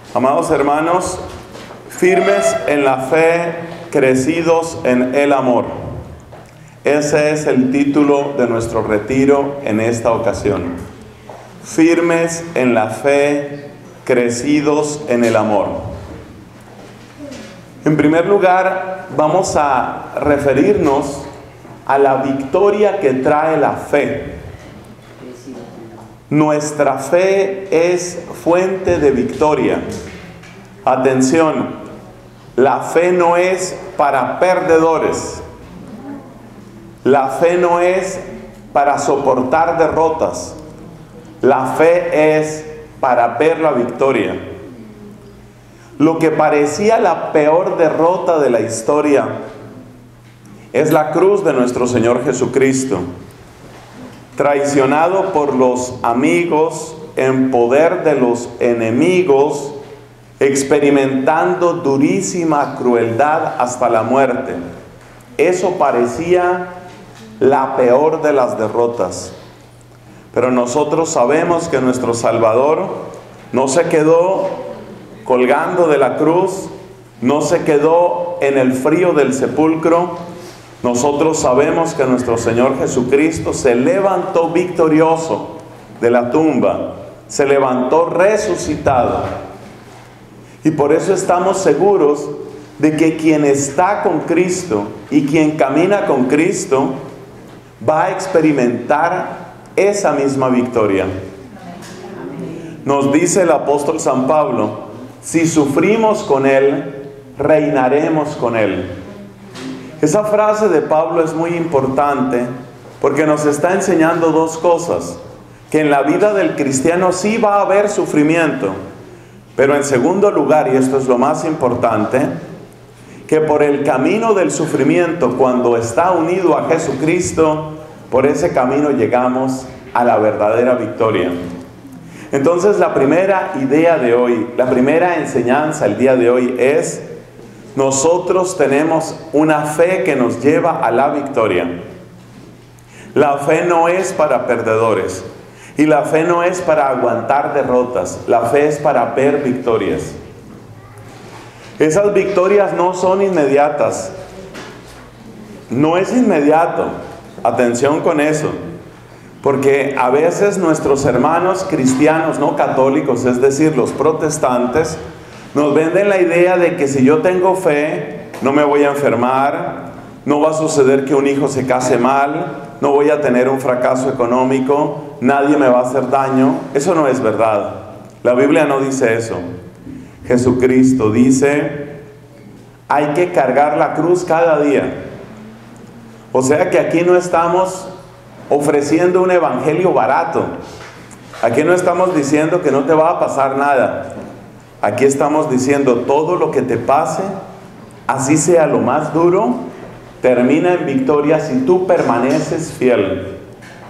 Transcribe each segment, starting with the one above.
Amados hermanos, firmes en la fe, crecidos en el amor. Ese es el título de nuestro retiro en esta ocasión. Firmes en la fe, crecidos en el amor. En primer lugar, vamos a referirnos a la victoria que trae la fe. Nuestra fe es fuente de victoria. Atención, la fe no es para perdedores. La fe no es para soportar derrotas. La fe es para ver la victoria. Lo que parecía la peor derrota de la historia es la cruz de nuestro Señor Jesucristo. Traicionado por los amigos, en poder de los enemigos, experimentando durísima crueldad hasta la muerte. Eso parecía la peor de las derrotas. Pero nosotros sabemos que nuestro Salvador no se quedó colgando de la cruz, no se quedó en el frío del sepulcro. Nosotros sabemos que nuestro Señor Jesucristo se levantó victorioso de la tumba, se levantó resucitado. Y por eso estamos seguros de que quien está con Cristo y quien camina con Cristo va a experimentar esa misma victoria. Nos dice el apóstol San Pablo, si sufrimos con Él, reinaremos con Él. Esa frase de Pablo es muy importante porque nos está enseñando dos cosas. Que en la vida del cristiano sí va a haber sufrimiento, pero en segundo lugar, y esto es lo más importante, que por el camino del sufrimiento, cuando está unido a Jesucristo, por ese camino llegamos a la verdadera victoria. Entonces la primera idea de hoy, la primera enseñanza el día de hoy es: nosotros tenemos una fe que nos lleva a la victoria. La fe no es para perdedores. Y la fe no es para aguantar derrotas. La fe es para ver victorias. Esas victorias no son inmediatas. No es inmediato. Atención con eso. Porque a veces nuestros hermanos cristianos no católicos, es decir, los protestantes, nos venden la idea de que si yo tengo fe, no me voy a enfermar, no va a suceder que un hijo se case mal, no voy a tener un fracaso económico, nadie me va a hacer daño. Eso no es verdad. La Biblia no dice eso. Jesucristo dice, hay que cargar la cruz cada día. O sea que aquí no estamos ofreciendo un evangelio barato. Aquí no estamos diciendo que no te va a pasar nada. Aquí estamos diciendo todo lo que te pase, así sea lo más duro, termina en victoria si tú permaneces fiel.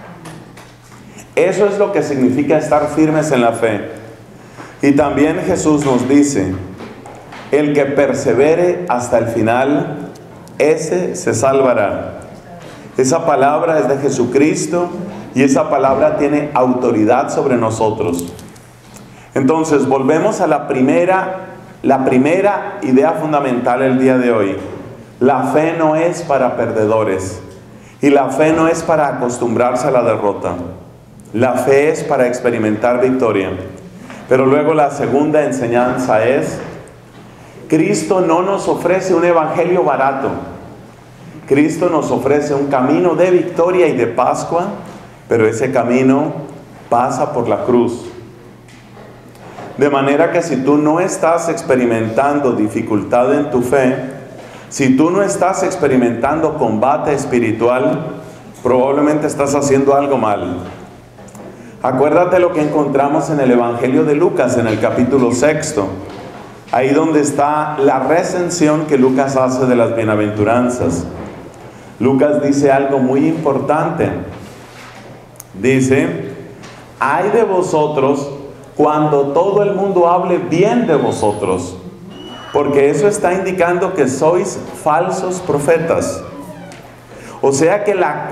Eso es lo que significa estar firmes en la fe. Y también Jesús nos dice, el que persevere hasta el final, ese se salvará. Esa palabra es de Jesucristo y esa palabra tiene autoridad sobre nosotros. Entonces, volvemos a la primera idea fundamental el día de hoy. La fe no es para perdedores y la fe no es para acostumbrarse a la derrota. La fe es para experimentar victoria. Pero luego la segunda enseñanza es, Cristo no nos ofrece un evangelio barato. Cristo nos ofrece un camino de victoria y de Pascua, pero ese camino pasa por la cruz. De manera que si tú no estás experimentando dificultad en tu fe, si tú no estás experimentando combate espiritual, probablemente estás haciendo algo mal. Acuérdate lo que encontramos en el Evangelio de Lucas, en el capítulo 6. Ahí donde está la recensión que Lucas hace de las bienaventuranzas. Lucas dice algo muy importante. Dice, ay de vosotros cuando todo el mundo hable bien de vosotros, porque eso está indicando que sois falsos profetas. O sea que la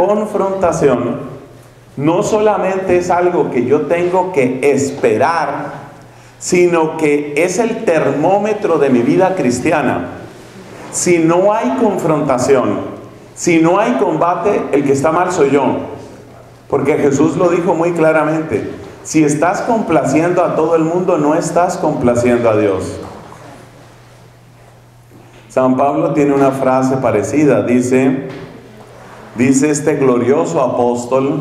confrontación no solamente es algo que yo tengo que esperar, sino que es el termómetro de mi vida cristiana. Si no hay confrontación, si no hay combate, el que está mal soy yo. Porque Jesús lo dijo muy claramente: si estás complaciendo a todo el mundo, no estás complaciendo a Dios. San Pablo tiene una frase parecida, dice este glorioso apóstol: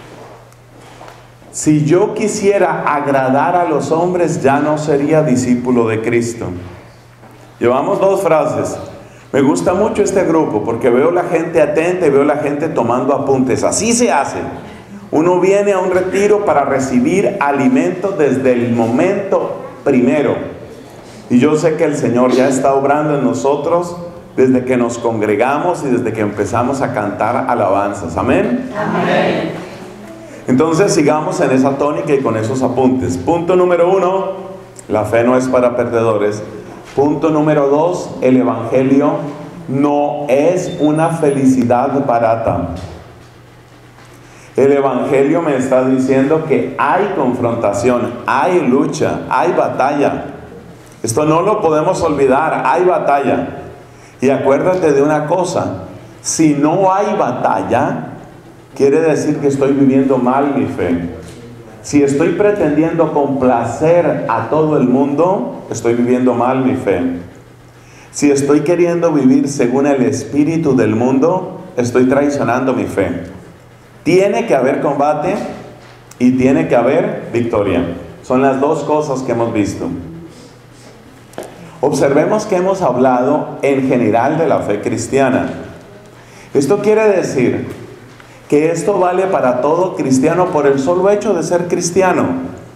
si yo quisiera agradar a los hombres, ya no sería discípulo de Cristo. Llevamos dos frases. Me gusta mucho este grupo porque veo la gente atenta y veo la gente tomando apuntes. Así se hace. Uno viene a un retiro para recibir alimento desde el momento primero. Y yo sé que el Señor ya está obrando en nosotros desde que nos congregamos y desde que empezamos a cantar alabanzas. ¿Amén? Amén. Entonces sigamos en esa tónica y con esos apuntes. Punto número 1, la fe no es para perdedores. Punto número 2, el Evangelio no es una felicidad barata. El Evangelio me está diciendo que hay confrontación, hay lucha, hay batalla. Esto no lo podemos olvidar, hay batalla. Y acuérdate de una cosa: si no hay batalla, quiere decir que estoy viviendo mal mi fe. Si estoy pretendiendo complacer a todo el mundo, estoy viviendo mal mi fe. Si estoy queriendo vivir según el espíritu del mundo, estoy traicionando mi fe. Tiene que haber combate y tiene que haber victoria. Son las dos cosas que hemos visto. Observemos que hemos hablado en general de la fe cristiana. Esto quiere decir que esto vale para todo cristiano por el solo hecho de ser cristiano.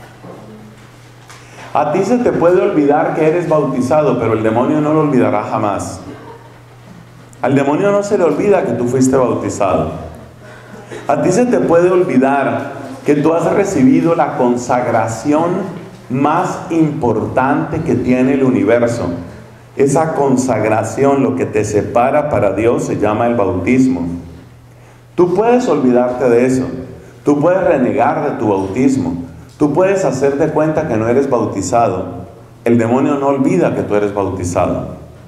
A ti se te puede olvidar que eres bautizado, pero el demonio no lo olvidará jamás. Al demonio no se le olvida que tú fuiste bautizado. A ti se te puede olvidar que tú has recibido la consagración más importante que tiene el universo. Esa consagración, lo que te separa para Dios, se llama el bautismo. Tú puedes olvidarte de eso. Tú puedes renegar de tu bautismo. Tú puedes hacer de cuenta que no eres bautizado. El demonio no olvida que tú eres bautizado.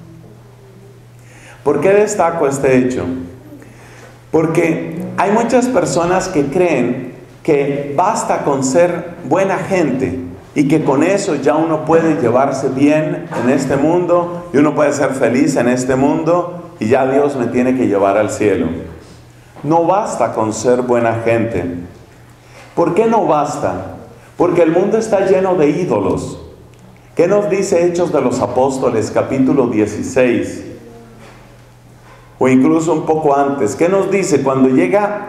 ¿Por qué destaco este hecho? Porque hay muchas personas que creen que basta con ser buena gente y que con eso ya uno puede llevarse bien en este mundo y uno puede ser feliz en este mundo y ya Dios me tiene que llevar al cielo. No basta con ser buena gente. ¿Por qué no basta? Porque el mundo está lleno de ídolos. ¿Qué nos dice Hechos de los Apóstoles, capítulo 16? O incluso un poco antes. ¿Qué nos dice? Cuando llega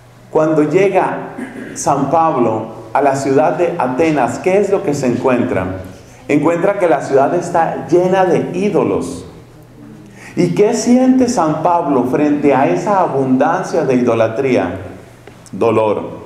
San Pablo a la ciudad de Atenas, ¿qué es lo que se encuentra? Encuentra que la ciudad está llena de ídolos. ¿Y qué siente San Pablo frente a esa abundancia de idolatría? Dolor.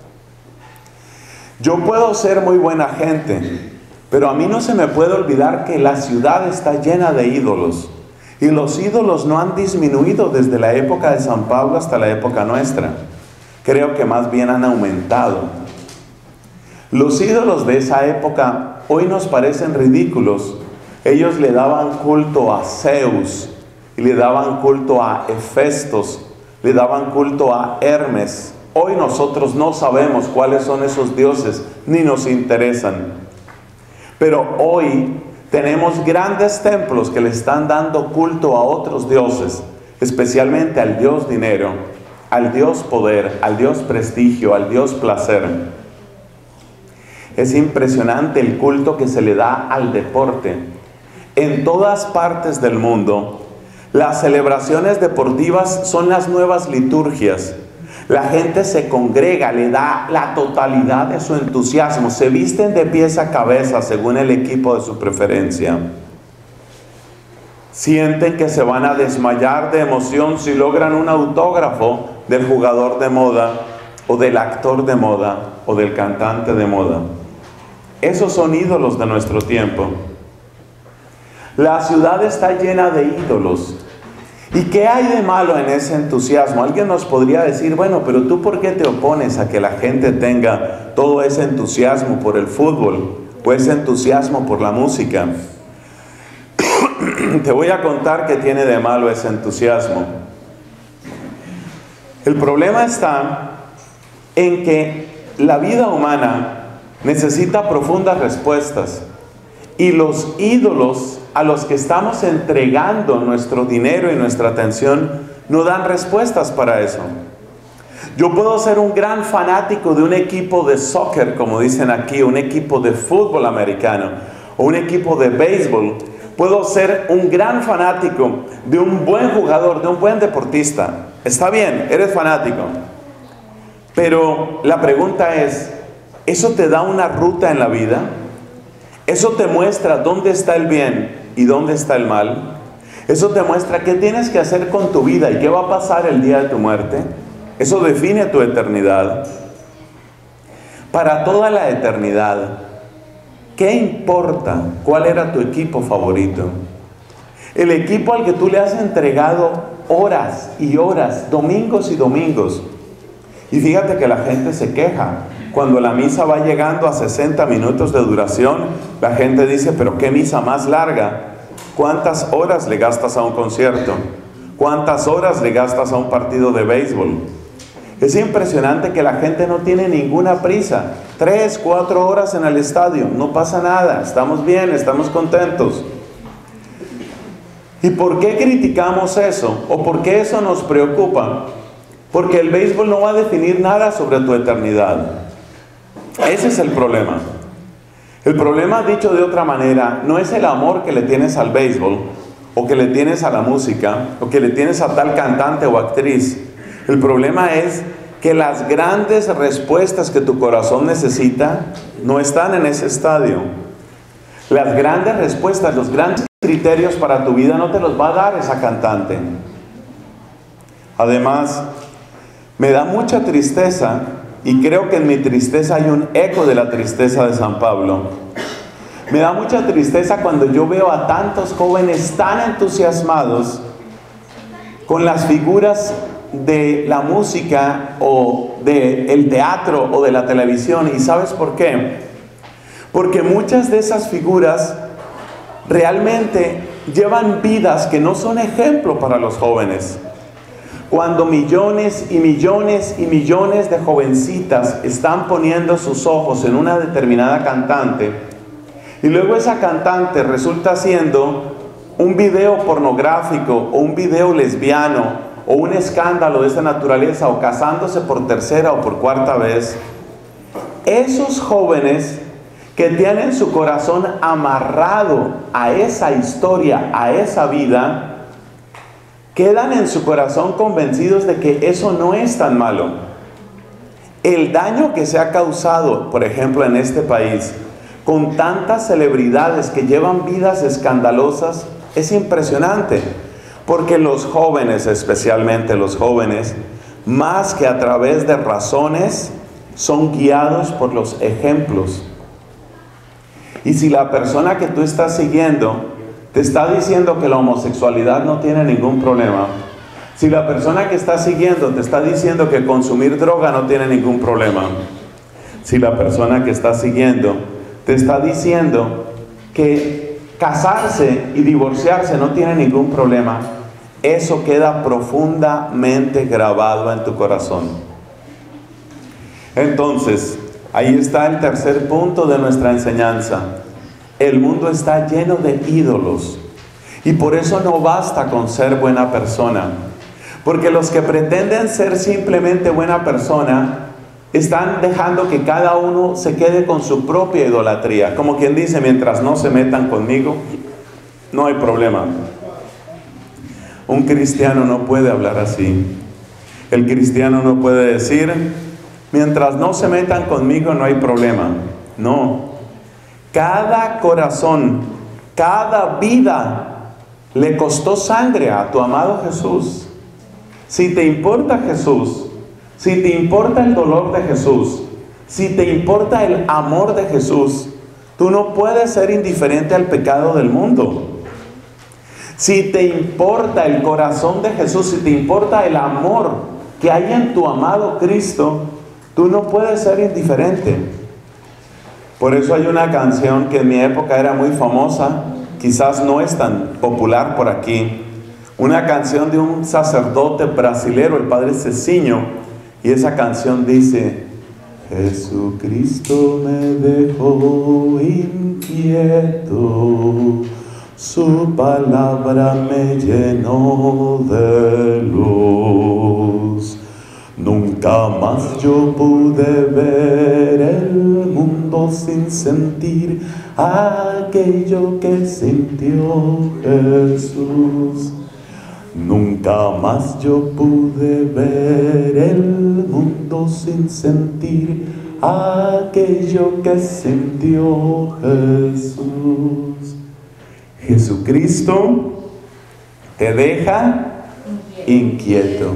Yo puedo ser muy buena gente, pero a mí no se me puede olvidar que la ciudad está llena de ídolos. Y los ídolos no han disminuido desde la época de San Pablo hasta la época nuestra. Creo que más bien han aumentado. Los ídolos de esa época hoy nos parecen ridículos. Ellos le daban culto a Zeus, y le daban culto a Hefestos, le daban culto a Hermes. Hoy nosotros no sabemos cuáles son esos dioses, ni nos interesan. Pero hoy tenemos grandes templos que le están dando culto a otros dioses, especialmente al dios dinero, al dios poder, al dios prestigio, al dios placer. Es impresionante el culto que se le da al deporte. En todas partes del mundo, las celebraciones deportivas son las nuevas liturgias. La gente se congrega, le da la totalidad de su entusiasmo, se visten de pies a cabeza según el equipo de su preferencia. Sienten que se van a desmayar de emoción si logran un autógrafo del jugador de moda, o del actor de moda, o del cantante de moda. Esos son ídolos de nuestro tiempo. La ciudad está llena de ídolos. ¿Y qué hay de malo en ese entusiasmo? Alguien nos podría decir, bueno, pero tú ¿por qué te opones a que la gente tenga todo ese entusiasmo por el fútbol, o ese entusiasmo por la música. Te voy a contar qué tiene de malo ese entusiasmo. El problema está en que la vida humana necesita profundas respuestas, y los ídolos a los que estamos entregando nuestro dinero y nuestra atención no dan respuestas para eso. Yo puedo ser un gran fanático de un equipo de soccer, como dicen aquí, un equipo de fútbol americano o un equipo de béisbol. Puedo ser un gran fanático de un buen jugador, de un buen deportista. Está bien, eres fanático. Pero la pregunta es, ¿eso te da una ruta en la vida? ¿Eso te muestra dónde está el bien y dónde está el mal? ¿Eso te muestra qué tienes que hacer con tu vida y qué va a pasar el día de tu muerte? Eso define tu eternidad. Para toda la eternidad, ¿qué importa cuál era tu equipo favorito? El equipo al que tú le has entregado horas y horas, domingos y domingos. Y fíjate que la gente se queja. Cuando la misa va llegando a 60 minutos de duración, la gente dice, pero qué misa más larga. ¿Cuántas horas le gastas a un concierto? ¿Cuántas horas le gastas a un partido de béisbol? Es impresionante que la gente no tiene ninguna prisa. 3, 4 horas en el estadio, no pasa nada, estamos bien, estamos contentos. ¿Y por qué criticamos eso? ¿O por qué eso nos preocupa? Porque el béisbol no va a definir nada sobre tu eternidad. Ese es el problema. El problema, dicho de otra manera, no es el amor que le tienes al béisbol, o que le tienes a la música, o que le tienes a tal cantante o actriz. El problema es que las grandes respuestas que tu corazón necesita no están en ese estadio. Las grandes respuestas, los grandes criterios para tu vida no te los va a dar esa cantante. Además, me da mucha tristeza, y creo que en mi tristeza hay un eco de la tristeza de San Pablo. Me da mucha tristeza cuando yo veo a tantos jóvenes tan entusiasmados con las figuras de la música o del teatro o de la televisión. ¿Y sabes por qué? Porque muchas de esas figuras realmente llevan vidas que no son ejemplo para los jóvenes. Cuando millones y millones y millones de jovencitas están poniendo sus ojos en una determinada cantante, y luego esa cantante resulta siendo un video pornográfico o un video lesbiano o un escándalo de esa naturaleza, o casándose por tercera o por cuarta vez, esos jóvenes que tienen su corazón amarrado a esa historia, a esa vida, quedan en su corazón convencidos de que eso no es tan malo. El daño que se ha causado, por ejemplo, en este país, con tantas celebridades que llevan vidas escandalosas, es impresionante. Porque los jóvenes, especialmente los jóvenes, más que a través de razones, son guiados por los ejemplos. Y si la persona que tú estás siguiendo te está diciendo que la homosexualidad no tiene ningún problema, si la persona que estás siguiendo te está diciendo que consumir droga no tiene ningún problema, si la persona que estás siguiendo te está diciendo que casarse y divorciarse no tiene ningún problema, eso queda profundamente grabado en tu corazón. Entonces, ahí está el tercer punto de nuestra enseñanza. El mundo está lleno de ídolos, y por eso no basta con ser buena persona, porque los que pretenden ser simplemente buena persona están dejando que cada uno se quede con su propia idolatría, como quien dice, mientras no se metan conmigo, no hay problema. Un cristiano no puede hablar así. El cristiano no puede decir, mientras no se metan conmigo no hay problema. No. Cada corazón, cada vida le costó sangre a tu amado Jesús. Si te importa Jesús, si te importa el dolor de Jesús, si te importa el amor de Jesús, tú no puedes ser indiferente al pecado del mundo. Si te importa el corazón de Jesús, si te importa el amor que hay en tu amado Cristo, tú no puedes ser indiferente. Por eso hay una canción que en mi época era muy famosa, quizás no es tan popular por aquí. Una canción de un sacerdote brasilero, el padre Cecinho, y esa canción dice: Jesucristo me dejó inquieto, su palabra me llenó de luz. Nunca más yo pude ver el mundo sin sentir aquello que sintió Jesús. Nunca más yo pude ver el mundo sin sentir aquello que sintió Jesús. Jesucristo te deja inquieto.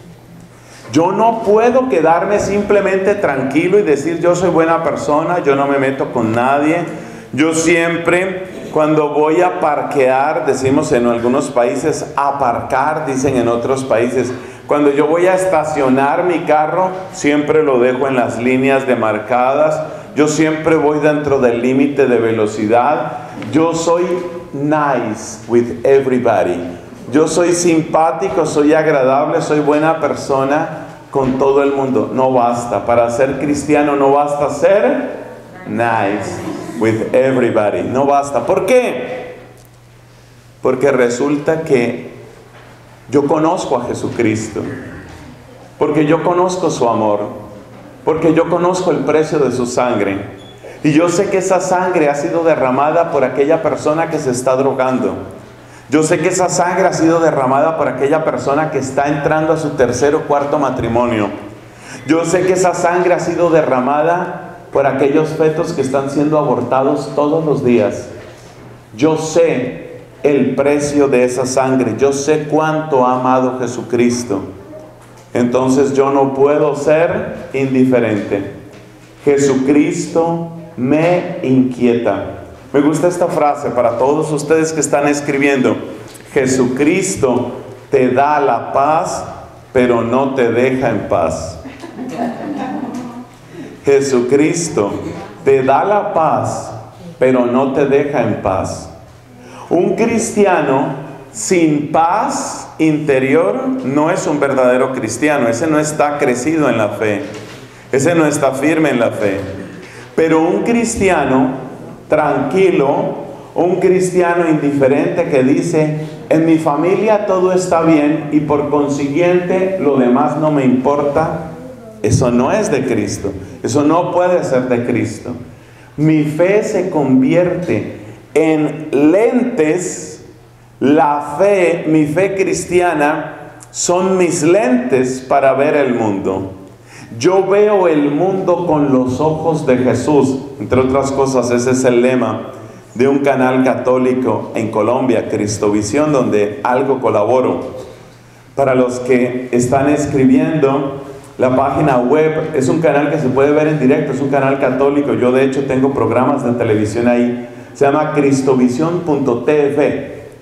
Yo no puedo quedarme simplemente tranquilo y decir yo soy buena persona, yo no me meto con nadie. Yo siempre, cuando voy a parquear, decimos en algunos países aparcar, dicen en otros países, cuando yo voy a estacionar mi carro, siempre lo dejo en las líneas demarcadas. Yo siempre voy dentro del límite de velocidad. Yo soy nice with everybody. Yo soy simpático, soy agradable, soy buena persona con todo el mundo. No basta. Para ser cristiano no basta ser nice with everybody. No basta. ¿Por qué? Porque resulta que yo conozco a Jesucristo. Porque yo conozco su amor. Porque yo conozco el precio de su sangre. Y yo sé que esa sangre ha sido derramada por aquella persona que se está drogando. Yo sé que esa sangre ha sido derramada por aquella persona que está entrando a su tercer o cuarto matrimonio. Yo sé que esa sangre ha sido derramada por aquellos fetos que están siendo abortados todos los días. Yo sé el precio de esa sangre. Yo sé cuánto ha amado Jesucristo. Entonces yo no puedo ser indiferente. Jesucristo me inquieta. Me gusta esta frase para todos ustedes que están escribiendo. Jesucristo te da la paz, pero no te deja en paz. Jesucristo te da la paz, pero no te deja en paz. Un cristiano sin paz interior no es un verdadero cristiano. Ese no está crecido en la fe. Ese no está firme en la fe. Pero un cristiano tranquilo, un cristiano indiferente que dice: en mi familia todo está bien y por consiguiente lo demás no me importa, eso no es de Cristo. Eso no puede ser de Cristo. Mi fe se convierte en lentes. La fe, mi fe cristiana, son mis lentes para ver el mundo. Yo veo el mundo con los ojos de Jesús. Entre otras cosas, ese es el lema de un canal católico en Colombia, Cristovisión, donde algo colaboro. Para los que están escribiendo, la página web es un canal que se puede ver en directo, es un canal católico. Yo de hecho tengo programas de televisión ahí. Se llama Cristovisión.tv.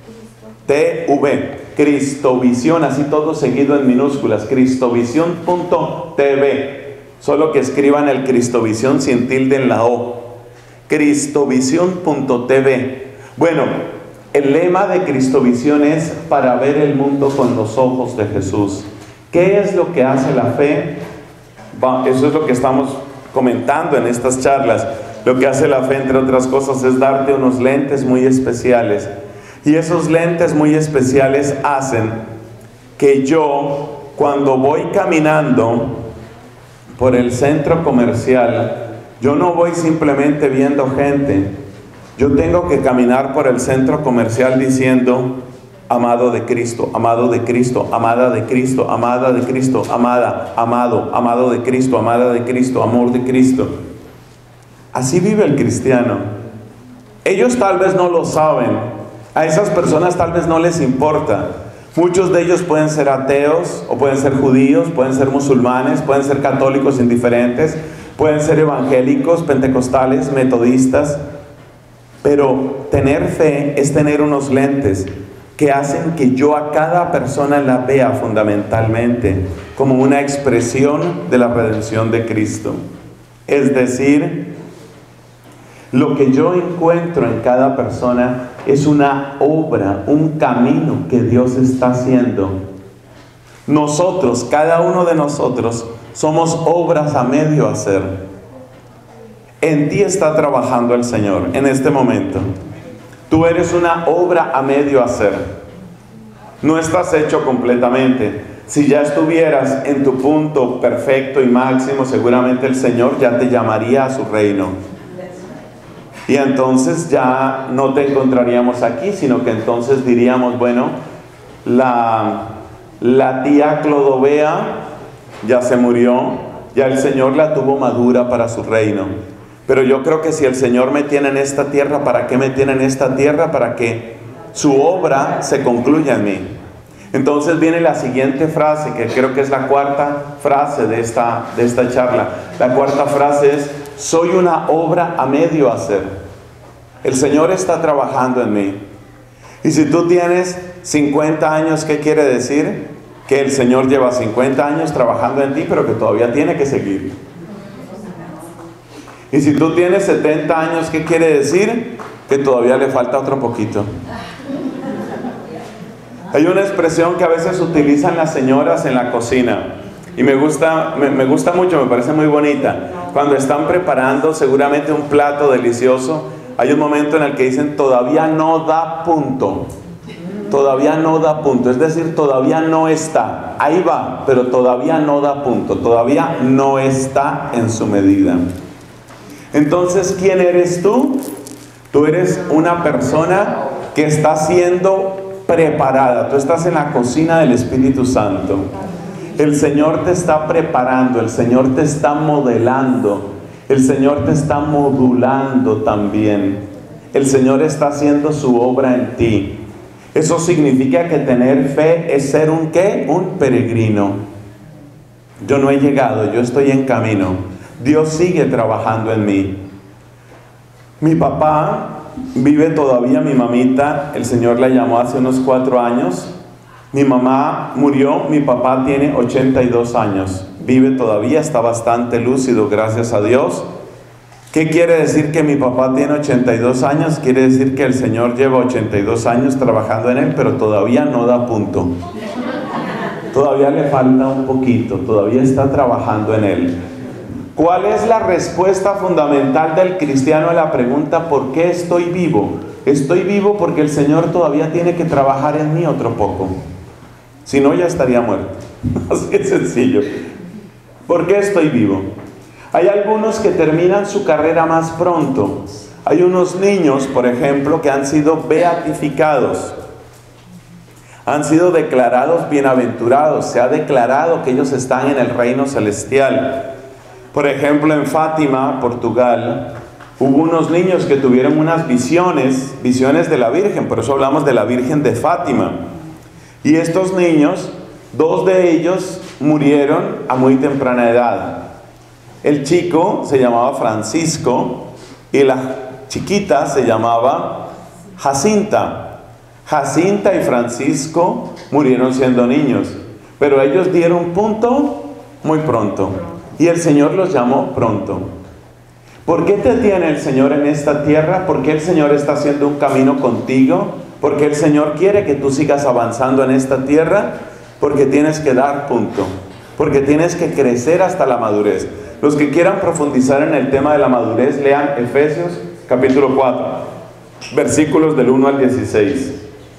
Cristovisión, así todo seguido en minúsculas. Cristovisión.tv. Solo que escriban el Cristovisión sin tilde en la O. Cristovisión.tv. Bueno, el lema de Cristovisión es para ver el mundo con los ojos de Jesús. ¿Qué es lo que hace la fe? Eso es lo que estamos comentando en estas charlas. Lo que hace la fe, entre otras cosas, es darte unos lentes muy especiales. Y esos lentes muy especiales hacen que yo, cuando voy caminando por el centro comercial, yo no voy simplemente viendo gente. Yo tengo que caminar por el centro comercial diciendo: amado de Cristo, amado de Cristo, amada de Cristo, amada de Cristo, amada, amado, amado de Cristo, amada de Cristo, amor de Cristo. Así vive el cristiano. Ellos tal vez no lo saben. A esas personas tal vez no les importa. Muchos de ellos pueden ser ateos, o pueden ser judíos, pueden ser musulmanes, pueden ser católicos indiferentes, pueden ser evangélicos, pentecostales, metodistas. Pero tener fe es tener unos lentes que hacen que yo a cada persona la vea fundamentalmente como una expresión de la redención de Cristo. Es decir, Lo que yo encuentro en cada persona es una obra, un camino que Dios está haciendo. Nosotros, cada uno de nosotros, somos obras a medio hacer. En ti está trabajando el Señor en este momento. Tú eres una obra a medio hacer. No estás hecho completamente. Si ya estuvieras en tu punto perfecto y máximo, seguramente el Señor ya te llamaría a su reino. Y entonces ya no te encontraríamos aquí, sino que entonces diríamos, bueno, la tía Clodovea ya se murió, ya el Señor la tuvo madura para su reino. Pero yo creo que si el Señor me tiene en esta tierra, ¿para qué me tiene en esta tierra? Para que su obra se concluya en mí. Entonces viene la siguiente frase, que creo que es la cuarta frase de esta charla. La cuarta frase es: soy una obra a medio hacer. El Señor está trabajando en mí. Y si tú tienes 50 años, ¿qué quiere decir? Que el Señor lleva 50 años trabajando en ti, pero que todavía tiene que seguir. Y si tú tienes 70 años, ¿qué quiere decir? Que todavía le falta otro poquito. Hay una expresión que a veces utilizan las señoras en la cocina y me gusta mucho, me parece muy bonita. Cuando están preparando seguramente un plato delicioso, hay un momento en el que dicen: todavía no da punto. Todavía no da punto, es decir, todavía no está. Ahí va, pero todavía no da punto, todavía no está en su medida. Entonces, ¿quién eres tú? Tú eres una persona que está siendo preparada. Tú estás en la cocina del Espíritu Santo. El Señor te está preparando, el Señor te está modelando, el Señor te está modulando también. El Señor está haciendo su obra en ti. Eso significa que tener fe es ser un ¿qué? Un peregrino. Yo no he llegado, yo estoy en camino. Dios sigue trabajando en mí. Mi papá vive todavía, mi mamita, el Señor la llamó hace unos 4 años. Mi mamá murió, mi papá tiene 82 años. Vive todavía, está bastante lúcido, gracias a Dios. ¿Qué quiere decir que mi papá tiene 82 años? Quiere decir que el Señor lleva 82 años trabajando en él, pero todavía no da punto. Todavía le falta un poquito, todavía está trabajando en él. ¿Cuál es la respuesta fundamental del cristiano a la pregunta ¿por qué estoy vivo? Estoy vivo porque el Señor todavía tiene que trabajar en mí otro poco. Si no, ya estaría muerto. Así de sencillo. ¿Por qué estoy vivo? Hay algunos que terminan su carrera más pronto. Hay unos niños, por ejemplo, que han sido beatificados. Han sido declarados bienaventurados. Se ha declarado que ellos están en el reino celestial. Por ejemplo, en Fátima, Portugal, hubo unos niños que tuvieron unas visiones de la Virgen. Por eso hablamos de la Virgen de Fátima. Y estos niños, 2 de ellos murieron a muy temprana edad. El chico se llamaba Francisco y la chiquita se llamaba Jacinta. Jacinta y Francisco murieron siendo niños, pero ellos dieron punto muy pronto y el Señor los llamó pronto. ¿Por qué te tiene el Señor en esta tierra? ¿Por qué el Señor está haciendo un camino contigo? ¿Por qué el Señor quiere que tú sigas avanzando en esta tierra? Porque tienes que dar punto, porque tienes que crecer hasta la madurez. Los que quieran profundizar en el tema de la madurez, lean Efesios capítulo 4, versículos del 1 al 16.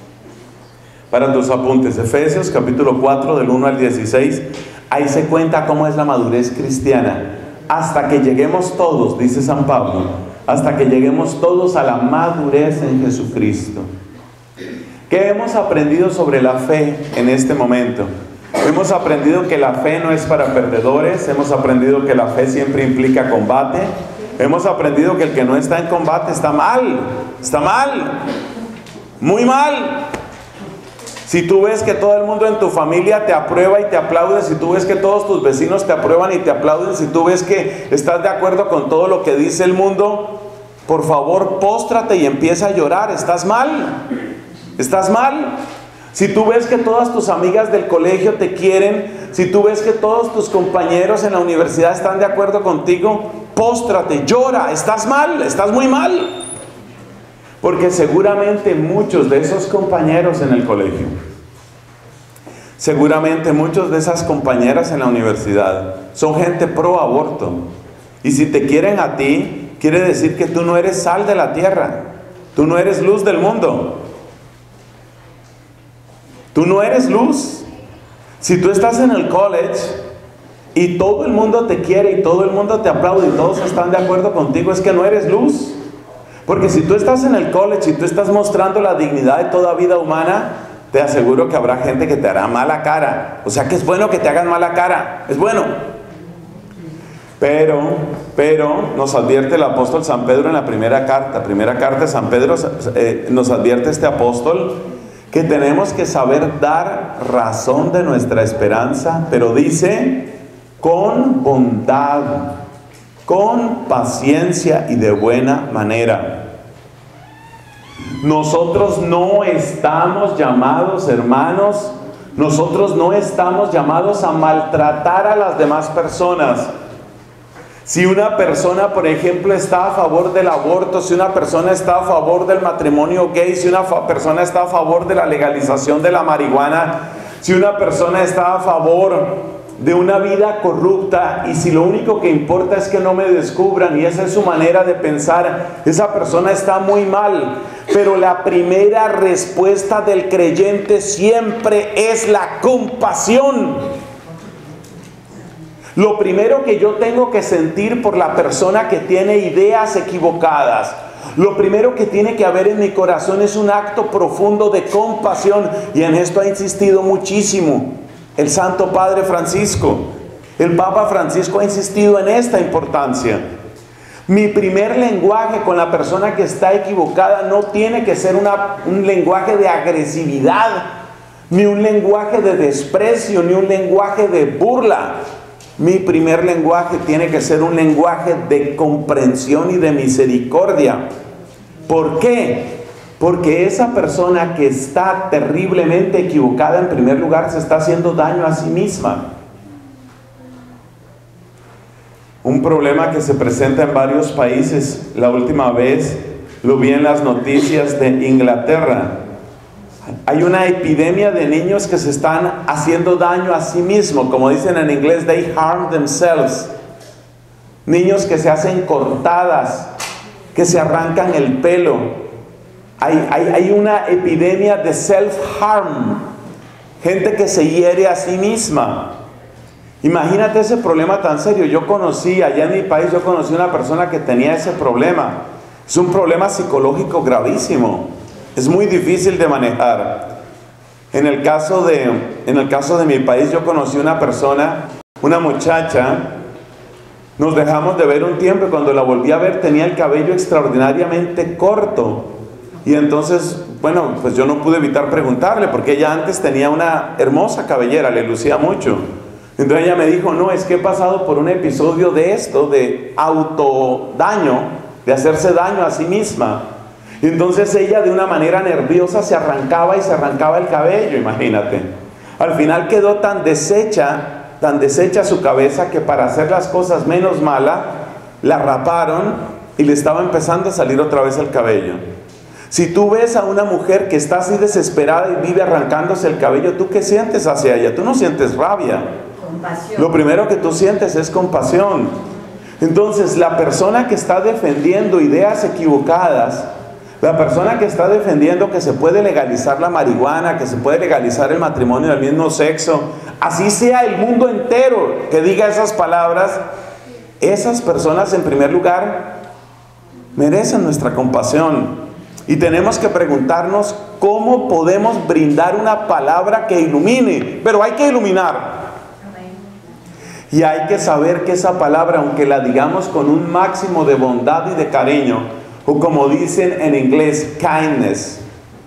Para tus apuntes, Efesios capítulo 4 del 1 al 16, ahí se cuenta cómo es la madurez cristiana. Hasta que lleguemos todos, dice San Pablo, hasta que lleguemos todos a la madurez en Jesucristo. ¿Qué hemos aprendido sobre la fe en este momento? Hemos aprendido que la fe no es para perdedores. Hemos aprendido que la fe siempre implica combate. Hemos aprendido que el que no está en combate está mal. Está mal. Muy mal. Si tú ves que todo el mundo en tu familia te aprueba y te aplaude, si tú ves que todos tus vecinos te aprueban y te aplauden, si tú ves que estás de acuerdo con todo lo que dice el mundo, por favor, póstrate y empieza a llorar. Estás mal. Estás mal. Si tú ves que todas tus amigas del colegio te quieren, si tú ves que todos tus compañeros en la universidad están de acuerdo contigo, póstrate, llora, estás mal, estás muy mal. Porque seguramente muchos de esos compañeros en el colegio, seguramente muchos de esas compañeras en la universidad, son gente pro aborto. Y si te quieren a ti, quiere decir que tú no eres sal de la tierra, tú no eres luz del mundo. Tú no eres luz. Si tú estás en el college y todo el mundo te quiere y todo el mundo te aplaude y todos están de acuerdo contigo, es que no eres luz. Porque si tú estás en el college y tú estás mostrando la dignidad de toda vida humana, te aseguro que habrá gente que te hará mala cara. O sea que es bueno que te hagan mala cara, es bueno. Pero nos advierte el apóstol San Pedro en la primera carta de San Pedro, nos advierte este apóstol que tenemos que saber dar razón de nuestra esperanza, pero dice, con bondad, con paciencia y de buena manera. Nosotros no estamos llamados, hermanos, nosotros no estamos llamados a maltratar a las demás personas. Si una persona, por ejemplo, está a favor del aborto, si una persona está a favor del matrimonio gay, si una persona está a favor de la legalización de la marihuana, si una persona está a favor de una vida corrupta, y si lo único que importa es que no me descubran, y esa es su manera de pensar, esa persona está muy mal. Pero la primera respuesta del creyente siempre es la compasión. Lo primero que yo tengo que sentir por la persona que tiene ideas equivocadas, lo primero que tiene que haber en mi corazón es un acto profundo de compasión. Y en esto ha insistido muchísimo el Santo Padre Francisco. El Papa Francisco ha insistido en esta importancia. Mi primer lenguaje con la persona que está equivocada no tiene que ser un lenguaje de agresividad, ni un lenguaje de desprecio, ni un lenguaje de burla. Mi primer lenguaje tiene que ser un lenguaje de comprensión y de misericordia. ¿Por qué? Porque esa persona que está terriblemente equivocada, en primer lugar, se está haciendo daño a sí misma. Un problema que se presenta en varios países, la última vez lo vi en las noticias de Inglaterra. Hay una epidemia de niños que se están haciendo daño a sí mismos, como dicen en inglés, they harm themselves. Niños que se hacen cortadas, que se arrancan el pelo. Hay una epidemia de self-harm, gente que se hiere a sí misma. Imagínate ese problema tan serio. Yo conocí, allá en mi país, yo conocí una persona que tenía ese problema. Es un problema psicológico gravísimo. Es muy difícil de manejar. En el caso de mi país, yo conocí una persona, una muchacha. Nos dejamos de ver un tiempo y cuando la volví a ver tenía el cabello extraordinariamente corto. Y entonces, bueno, pues yo no pude evitar preguntarle, porque ella antes tenía una hermosa cabellera, le lucía mucho. Entonces ella me dijo, no, es que he pasado por un episodio de esto, de autodaño, de hacerse daño a sí misma. Y entonces ella de una manera nerviosa se arrancaba el cabello, imagínate. Al final quedó tan deshecha su cabeza, que para hacer las cosas menos malas, la raparon y le estaba empezando a salir otra vez el cabello. Si tú ves a una mujer que está así desesperada y vive arrancándose el cabello, ¿tú qué sientes hacia ella? Tú no sientes rabia. Compasión. Lo primero que tú sientes es compasión. Entonces, la persona que está defendiendo ideas equivocadas, la persona que está defendiendo que se puede legalizar la marihuana, que se puede legalizar el matrimonio del mismo sexo, así sea el mundo entero que diga esas palabras, esas personas en primer lugar merecen nuestra compasión. Y tenemos que preguntarnos cómo podemos brindar una palabra que ilumine, pero hay que iluminar. Y hay que saber que esa palabra, aunque la digamos con un máximo de bondad y de cariño, o como dicen en inglés, kindness,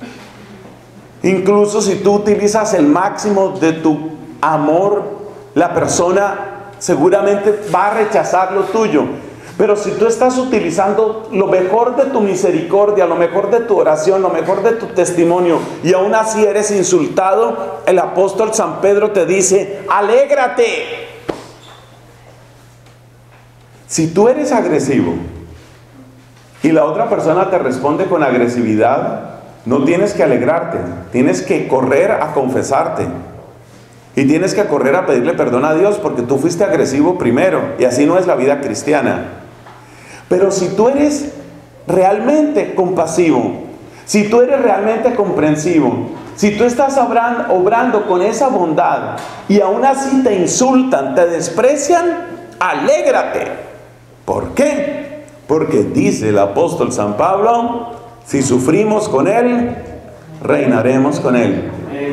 incluso si tú utilizas el máximo de tu amor, la persona seguramente va a rechazar lo tuyo. Pero si tú estás utilizando lo mejor de tu misericordia, lo mejor de tu oración, lo mejor de tu testimonio, y aún así eres insultado, el apóstol San Pedro te dice, alégrate. Si tú eres agresivo y la otra persona te responde con agresividad, no tienes que alegrarte, tienes que correr a confesarte. Y tienes que correr a pedirle perdón a Dios porque tú fuiste agresivo primero. Y así no es la vida cristiana. Pero si tú eres realmente compasivo, si tú eres realmente comprensivo, si tú estás obrando con esa bondad y aún así te insultan, te desprecian, alégrate. ¿Por qué? Porque dice el apóstol San Pablo, si sufrimos con Él, reinaremos con Él.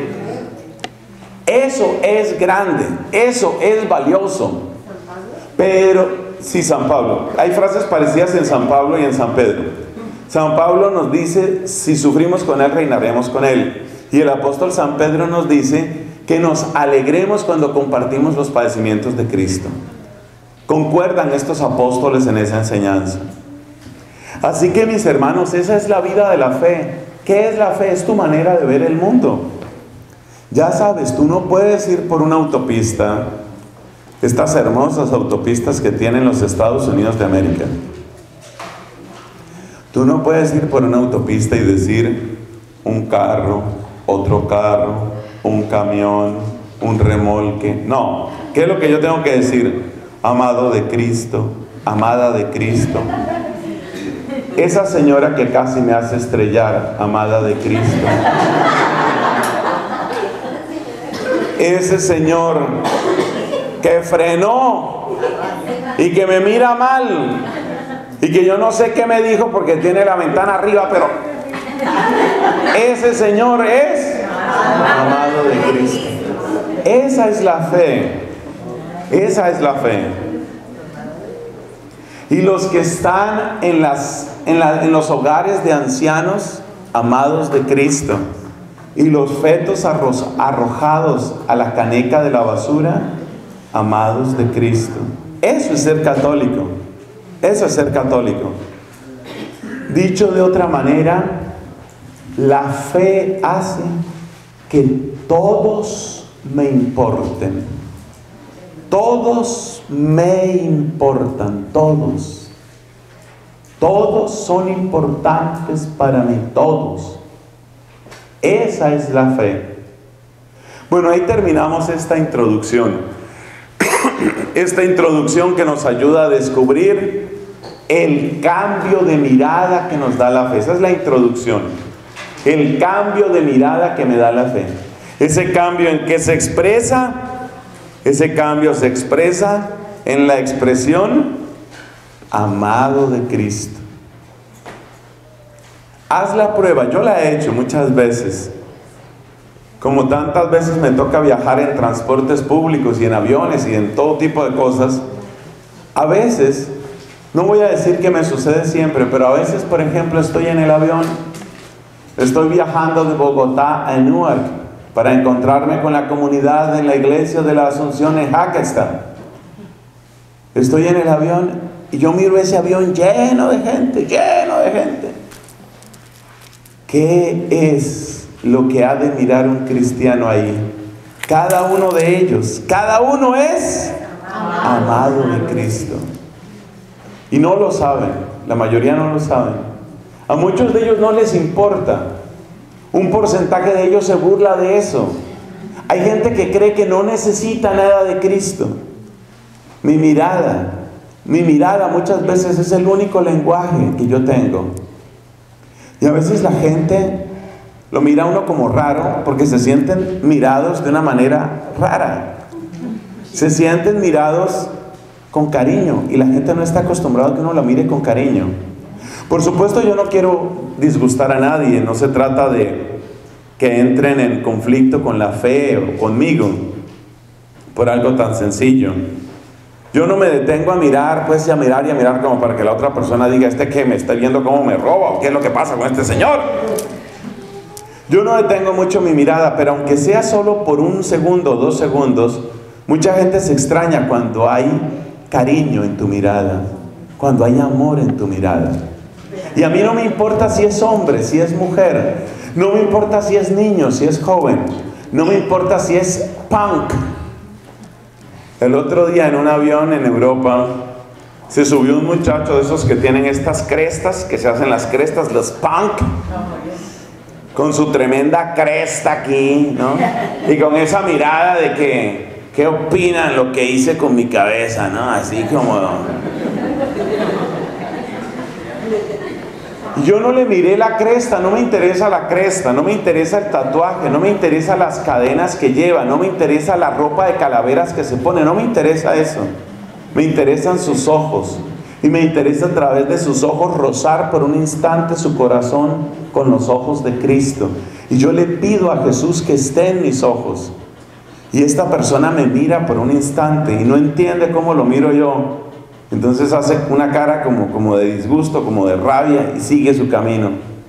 Eso es grande, eso es valioso. Pero, sí, San Pablo. Hay frases parecidas en San Pablo y en San Pedro. San Pablo nos dice, si sufrimos con Él, reinaremos con Él. Y el apóstol San Pedro nos dice que nos alegremos cuando compartimos los padecimientos de Cristo. Concuerdan estos apóstoles en esa enseñanza. Así que, mis hermanos, esa es la vida de la fe. ¿Qué es la fe? Es tu manera de ver el mundo. Ya sabes, tú no puedes ir por una autopista, estas hermosas autopistas que tienen los Estados Unidos de América. Tú no puedes ir por una autopista y decir un carro, otro carro, un camión, un remolque. No, ¿qué es lo que yo tengo que decir? Amado de Cristo, amada de Cristo. Esa señora que casi me hace estrellar, amada de Cristo. Ese señor que frenó y que me mira mal y que yo no sé qué me dijo porque tiene la ventana arriba, pero ese señor es amado de Cristo. Esa es la fe. Esa es la fe. Y los que están en los hogares de ancianos, amados de Cristo, y los fetos arrojados a la caneca de la basura, amados de Cristo. Eso es ser católico. Eso es ser católico. Dicho de otra manera, la fe hace que todos me importen. Todos me importan, todos. Todos son importantes para mí, todos. Esa es la fe. Bueno, ahí terminamos esta introducción. Esta introducción que nos ayuda a descubrir el cambio de mirada que nos da la fe. Esa es la introducción. El cambio de mirada que me da la fe. Ese cambio en que se expresa, ese cambio se expresa en la expresión amado de Cristo. Haz la prueba, yo la he hecho muchas veces. Como tantas veces me toca viajar en transportes públicos y en aviones y en todo tipo de cosas. A veces, no voy a decir que me sucede siempre, pero a veces, por ejemplo, estoy en el avión, estoy viajando de Bogotá a Newark para encontrarme con la comunidad en la iglesia de la Asunción en Hackensack. Estoy en el avión y yo miro ese avión lleno de gente, lleno de gente. ¿Qué es lo que ha de mirar un cristiano ahí? Cada uno de ellos, cada uno es amado de Cristo. Y no lo saben, la mayoría no lo saben. A muchos de ellos no les importa. Un porcentaje de ellos se burla de eso. Hay gente que cree que no necesita nada de Cristo. Mi mirada muchas veces es el único lenguaje que yo tengo. Y a veces la gente lo mira a uno como raro porque se sienten mirados de una manera rara. Se sienten mirados con cariño y la gente no está acostumbrada a que uno la mire con cariño. Por supuesto, yo no quiero disgustar a nadie, no se trata de que entren en conflicto con la fe o conmigo por algo tan sencillo. Yo no me detengo a mirar, pues, y a mirar como para que la otra persona diga, que me está viendo cómo me roba, o qué es lo que pasa con este señor. Yo no detengo mucho mi mirada, pero aunque sea solo por 1 segundo, 2 segundos, mucha gente se extraña cuando hay cariño en tu mirada, cuando hay amor en tu mirada. Y a mí no me importa si es hombre, si es mujer, no me importa si es niño, si es joven, no me importa si es punk. El otro día en un avión en Europa se subió un muchacho de esos que tienen estas crestas, que se hacen las crestas, los punk, con su tremenda cresta aquí, ¿no? Y con esa mirada de que, ¿qué opinan lo que hice con mi cabeza, no? Así como... Yo no le miré la cresta, no me interesa la cresta, no me interesa el tatuaje, no me interesa las cadenas que lleva, no me interesa la ropa de calaveras que se pone, no me interesa eso. Me interesan sus ojos, y me interesa a través de sus ojos rozar por un instante su corazón con los ojos de Cristo. Y yo le pido a Jesús que esté en mis ojos. Y esta persona me mira por un instante y no entiende cómo lo miro yo. Entonces hace una cara como de disgusto, como de rabia, y sigue su camino.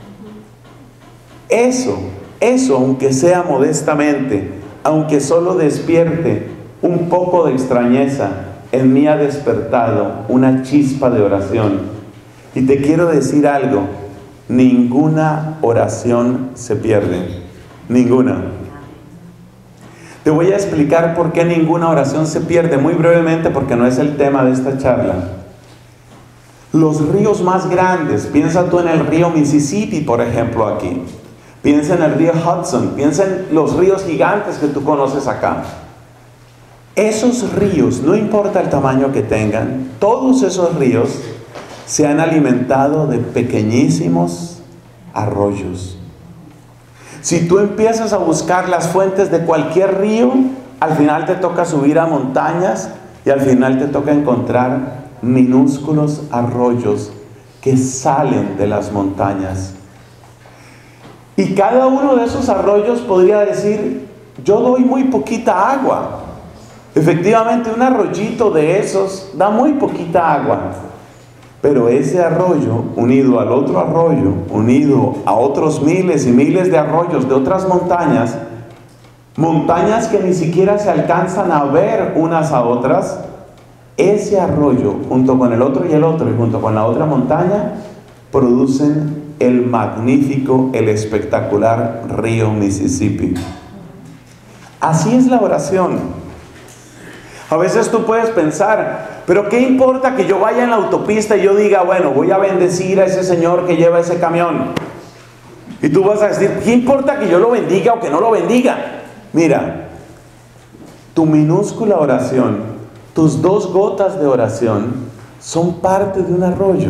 Eso, aunque sea modestamente, aunque solo despierte un poco de extrañeza, en mí ha despertado una chispa de oración. Y te quiero decir algo, ninguna oración se pierde, ninguna. Te voy a explicar por qué ninguna oración se pierde, muy brevemente, porque no es el tema de esta charla. Los ríos más grandes, piensa tú en el río Mississippi, por ejemplo, aquí. Piensa en el río Hudson, piensa en los ríos gigantes que tú conoces acá. Esos ríos, no importa el tamaño que tengan, todos esos ríos se han alimentado de pequeñísimos arroyos. Si tú empiezas a buscar las fuentes de cualquier río, al final te toca subir a montañas y al final te toca encontrar minúsculos arroyos que salen de las montañas. Y cada uno de esos arroyos podría decir, yo doy muy poquita agua. Efectivamente, un arroyito de esos da muy poquita agua. Pero ese arroyo, unido al otro arroyo, unido a otros miles y miles de arroyos de otras montañas, montañas que ni siquiera se alcanzan a ver unas a otras, ese arroyo, junto con el otro y el otro, y junto con la otra montaña, producen el magnífico, el espectacular río Mississippi. Así es la oración. A veces tú puedes pensar, pero ¿qué importa que yo vaya en la autopista y yo diga, bueno, voy a bendecir a ese señor que lleva ese camión? Y tú vas a decir, ¿qué importa que yo lo bendiga o que no lo bendiga? Mira, tu minúscula oración, tus 2 gotas de oración, son parte de un arroyo.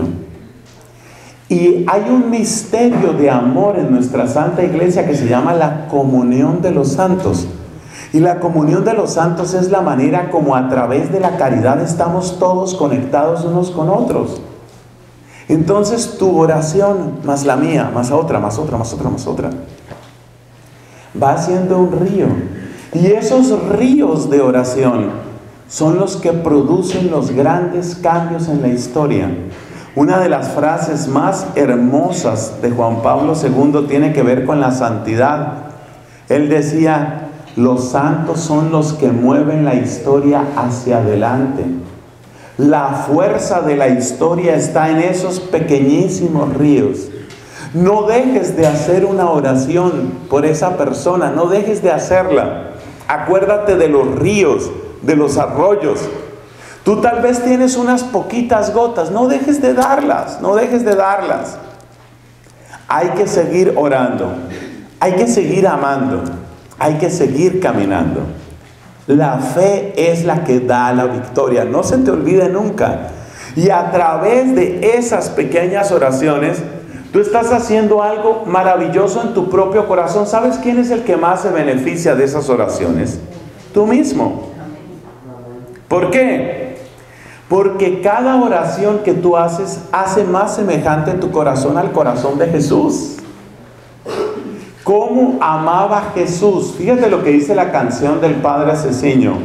Y hay un misterio de amor en nuestra Santa Iglesia que se llama la comunión de los santos. Y la comunión de los santos es la manera como a través de la caridad estamos todos conectados unos con otros. Entonces tu oración, más la mía, más otra, más otra, más otra, más otra, va haciendo un río. Y esos ríos de oración son los que producen los grandes cambios en la historia. Una de las frases más hermosas de Juan Pablo II tiene que ver con la santidad. Él decía, los santos son los que mueven la historia hacia adelante. La fuerza de la historia está en esos pequeñísimos ríos. No dejes de hacer una oración por esa persona, no dejes de hacerla. Acuérdate de los ríos, de los arroyos. Tú tal vez tienes unas poquitas gotas, no dejes de darlas, no dejes de darlas. Hay que seguir orando, hay que seguir amando. Hay que seguir caminando. La fe es la que da la victoria. No se te olvide nunca. Y a través de esas pequeñas oraciones, tú estás haciendo algo maravilloso en tu propio corazón. ¿Sabes quién es el que más se beneficia de esas oraciones? Tú mismo. ¿Por qué? Porque cada oración que tú haces hace más semejante tu corazón al corazón de Jesús. ¿Cómo amaba Jesús? Fíjate lo que dice la canción del Padre Asesiño.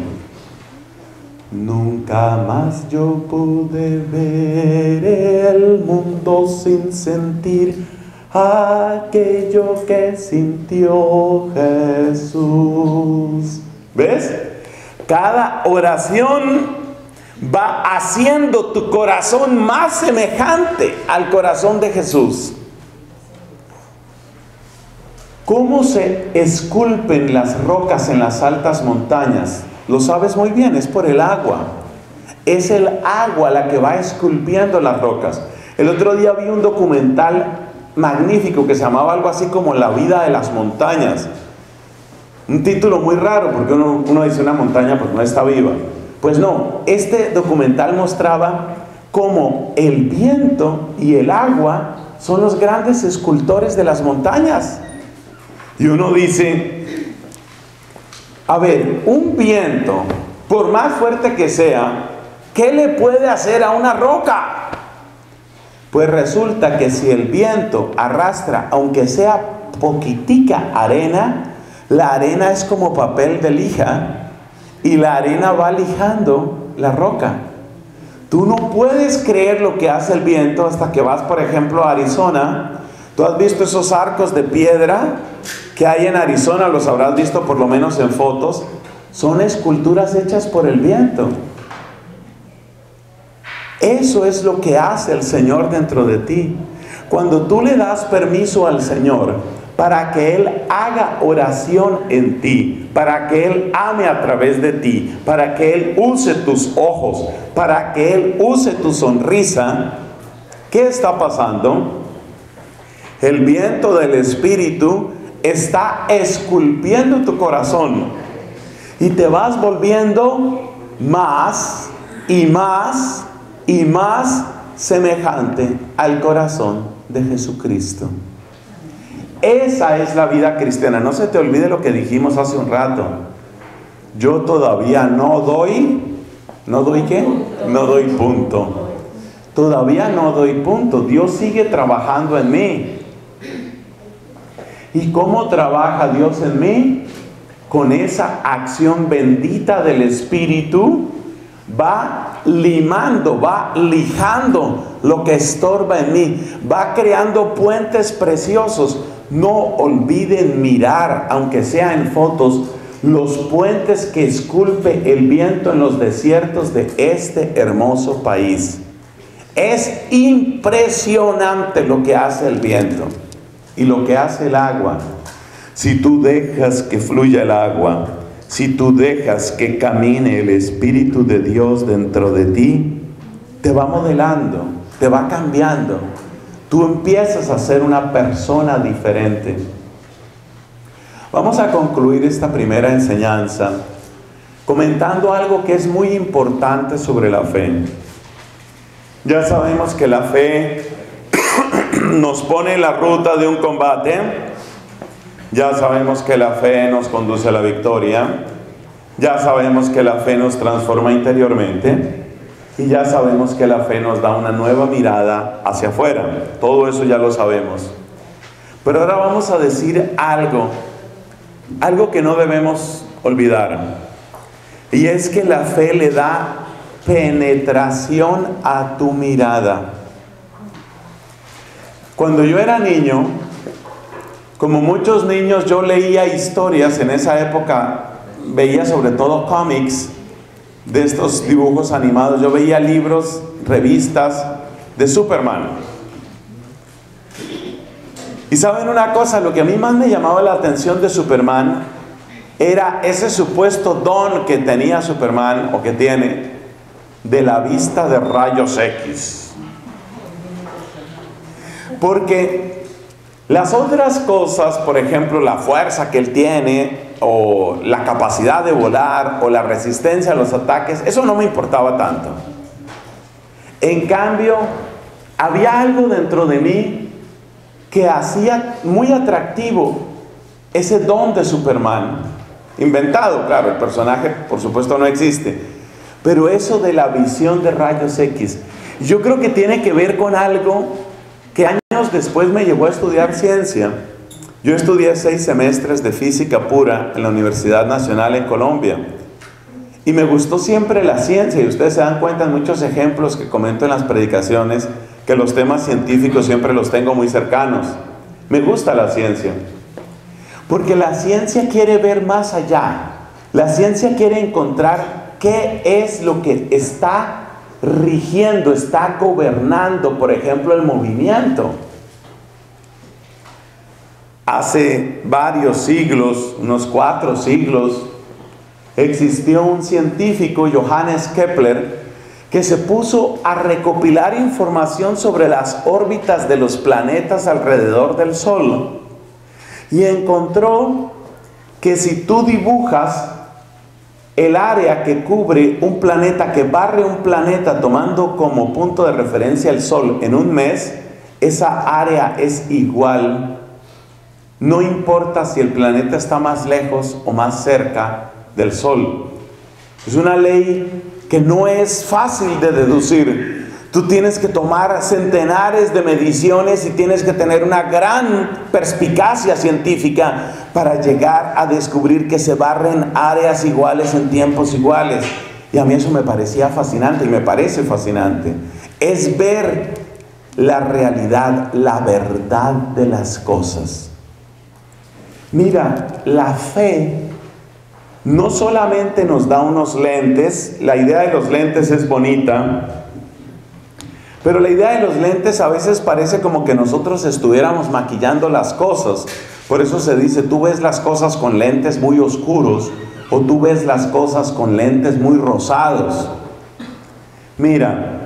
Nunca más yo pude ver el mundo sin sentir aquello que sintió Jesús. ¿Ves? Cada oración va haciendo tu corazón más semejante al corazón de Jesús. ¿Cómo se esculpen las rocas en las altas montañas? Lo sabes muy bien, es por el agua. es el agua la que va esculpiendo las rocas. El otro día vi un documental magnífico que se llamaba algo así como La vida de las montañas. Un título muy raro, porque uno dice una montaña pues no está viva. Pues no, este documental mostraba cómo el viento y el agua son los grandes escultores de las montañas. Y uno dice, a ver, un viento, por más fuerte que sea, ¿qué le puede hacer a una roca? Pues resulta que si el viento arrastra, aunque sea poquitica arena, la arena es como papel de lija y la arena va lijando la roca. Tú no puedes creer lo que hace el viento hasta que vas, por ejemplo, a Arizona. ¿Tú has visto esos arcos de piedra que hay en Arizona? Los habrás visto por lo menos en fotos. Son esculturas hechas por el viento. Eso es lo que hace el Señor dentro de ti. Cuando tú le das permiso al Señor para que Él haga oración en ti, para que Él ame a través de ti, para que Él use tus ojos, para que Él use tu sonrisa, ¿qué está pasando? El viento del Espíritu está esculpiendo tu corazón y te vas volviendo más y más y más semejante al corazón de Jesucristo. Esa es la vida cristiana. No se te olvide lo que dijimos hace un rato. Yo todavía no doy ¿qué? No doy punto. Todavía no doy punto. Dios sigue trabajando en mí. ¿Y cómo trabaja Dios en mí? Con esa acción bendita del Espíritu. Va limando, va lijando lo que estorba en mí, va creando puentes preciosos. No olviden mirar, aunque sea en fotos, los puentes que esculpe el viento en los desiertos de este hermoso país. Es impresionante lo que hace el viento y lo que hace el agua. Si tú dejas que fluya el agua, si tú dejas que camine el Espíritu de Dios dentro de ti, te va modelando, te va cambiando. Tú empiezas a ser una persona diferente. Vamos a concluir esta primera enseñanza comentando algo que es muy importante sobre la fe. Ya sabemos que la fe nos pone en la ruta de un combate. Ya sabemos que la fe nos conduce a la victoria. Ya sabemos que la fe nos transforma interiormente. Y ya sabemos que la fe nos da una nueva mirada hacia afuera. Todo eso ya lo sabemos. Pero ahora vamos a decir algo que no debemos olvidar. Y es que la fe le da penetración a tu mirada. Cuando yo era niño, como muchos niños, yo leía historias. En esa época veía sobre todo cómics de estos dibujos animados. Yo veía libros, revistas de Superman. Y saben una cosa, lo que a mí más me llamaba la atención de Superman era ese supuesto don que tenía Superman, o que tiene, de la vista de rayos X. Porque las otras cosas, por ejemplo, la fuerza que él tiene, o la capacidad de volar, o la resistencia a los ataques, eso no me importaba tanto. En cambio, había algo dentro de mí que hacía muy atractivo ese don de Superman. Inventado, claro, el personaje por supuesto no existe. Pero eso de la visión de rayos X, yo creo que tiene que ver con algo que años después me llevó a estudiar ciencia. Yo estudié 6 semestres de física pura en la Universidad Nacional en Colombia. Y me gustó siempre la ciencia, y ustedes se dan cuenta en muchos ejemplos que comento en las predicaciones, que los temas científicos siempre los tengo muy cercanos. Me gusta la ciencia, porque la ciencia quiere ver más allá. La ciencia quiere encontrar qué es lo que está rigiendo, está gobernando, por ejemplo, el movimiento. Hace varios siglos, unos 4 siglos, existió un científico, Johannes Kepler, que se puso a recopilar información sobre las órbitas de los planetas alrededor del Sol y encontró que si tú dibujas el área que cubre un planeta, que barre un planeta tomando como punto de referencia el Sol en un mes, esa área es igual. No importa si el planeta está más lejos o más cerca del Sol. Es una ley que no es fácil de deducir. Tú tienes que tomar centenares de mediciones y tienes que tener una gran perspicacia científica para llegar a descubrir que se barren áreas iguales en tiempos iguales. Y a mí eso me parecía fascinante y me parece fascinante. Es ver la realidad, la verdad de las cosas. Mira, la fe no solamente nos da unos lentes, la idea de los lentes es bonita, pero la idea de los lentes a veces parece como que nosotros estuviéramos maquillando las cosas. Por eso se dice, tú ves las cosas con lentes muy oscuros o tú ves las cosas con lentes muy rosados. Mira,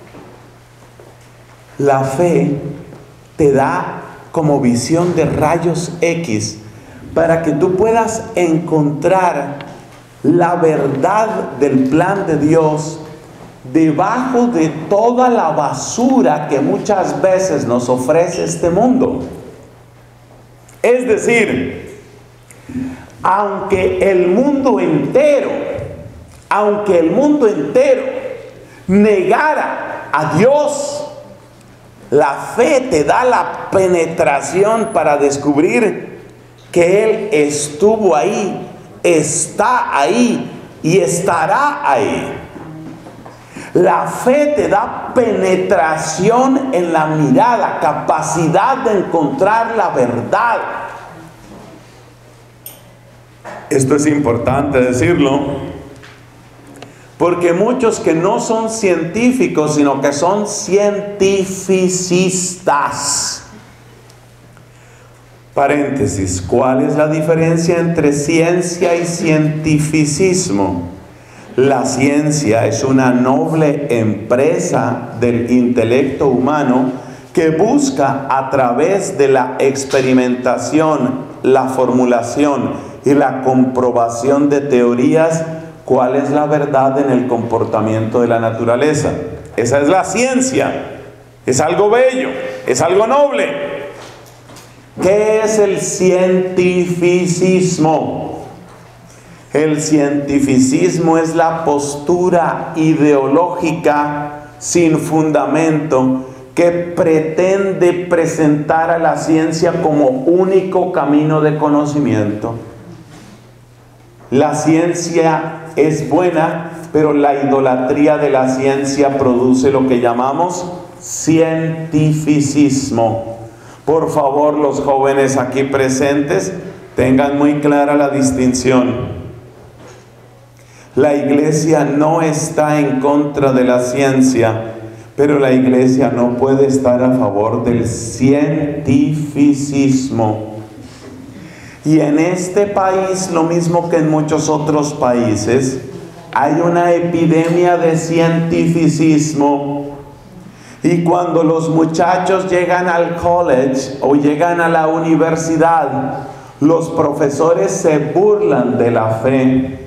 la fe te da como visión de rayos X para que tú puedas encontrar la verdad del plan de Dios debajo de toda la basura que muchas veces nos ofrece este mundo. Es decir, aunque el mundo entero negara a Dios, la fe te da la penetración para descubrir que Él estuvo ahí, está ahí y estará ahí. La fe te da penetración en la mirada, capacidad de encontrar la verdad. Esto es importante decirlo, porque muchos que no son científicos, sino que son cientificistas. Paréntesis, ¿cuál es la diferencia entre ciencia y cientificismo? La ciencia es una noble empresa del intelecto humano que busca a través de la experimentación, la formulación y la comprobación de teorías cuál es la verdad en el comportamiento de la naturaleza. Esa es la ciencia. Es algo bello, es algo noble. ¿Qué es el cientificismo? El cientificismo es la postura ideológica sin fundamento que pretende presentar a la ciencia como único camino de conocimiento. La ciencia es buena, pero la idolatría de la ciencia produce lo que llamamos cientificismo. Por favor, los jóvenes aquí presentes, tengan muy clara la distinción. La iglesia no está en contra de la ciencia, pero la iglesia no puede estar a favor del cientificismo. Y en este país, lo mismo que en muchos otros países, hay una epidemia de cientificismo. Y cuando los muchachos llegan al college o llegan a la universidad, los profesores se burlan de la fe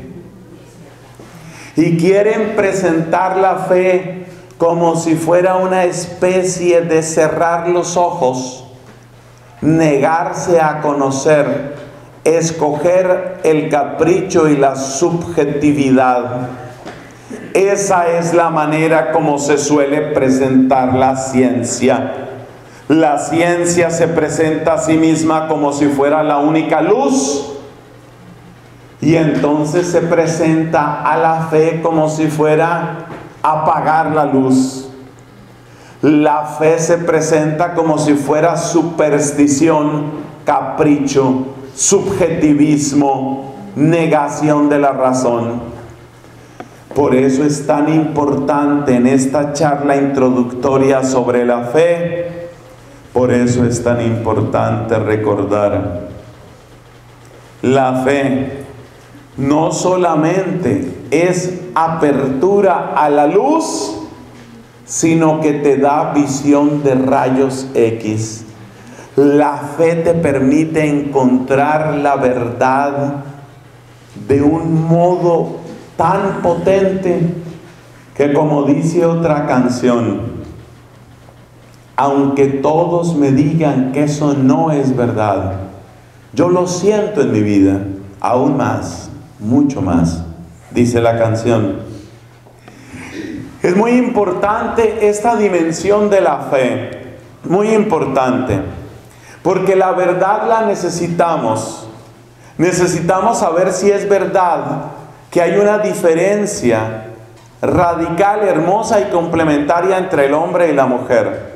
y quieren presentar la fe como si fuera una especie de cerrar los ojos, negarse a conocer, escoger el capricho y la subjetividad. Esa es la manera como se suele presentar la ciencia. La ciencia se presenta a sí misma como si fuera la única luz. Y entonces se presenta a la fe como si fuera apagar la luz. La fe se presenta como si fuera superstición, capricho, subjetivismo, negación de la razón. Por eso es tan importante en esta charla introductoria sobre la fe, por eso es tan importante recordar, la fe no solamente es apertura a la luz, sino que te da visión de rayos X. La fe te permite encontrar la verdad de un modo tan potente que, como dice otra canción, aunque todos me digan que eso no es verdad, yo lo siento en mi vida, aún más, mucho más, dice la canción. Es muy importante esta dimensión de la fe, muy importante, porque la verdad la necesitamos. Necesitamos saber si es verdad que hay una diferencia radical, hermosa y complementaria entre el hombre y la mujer.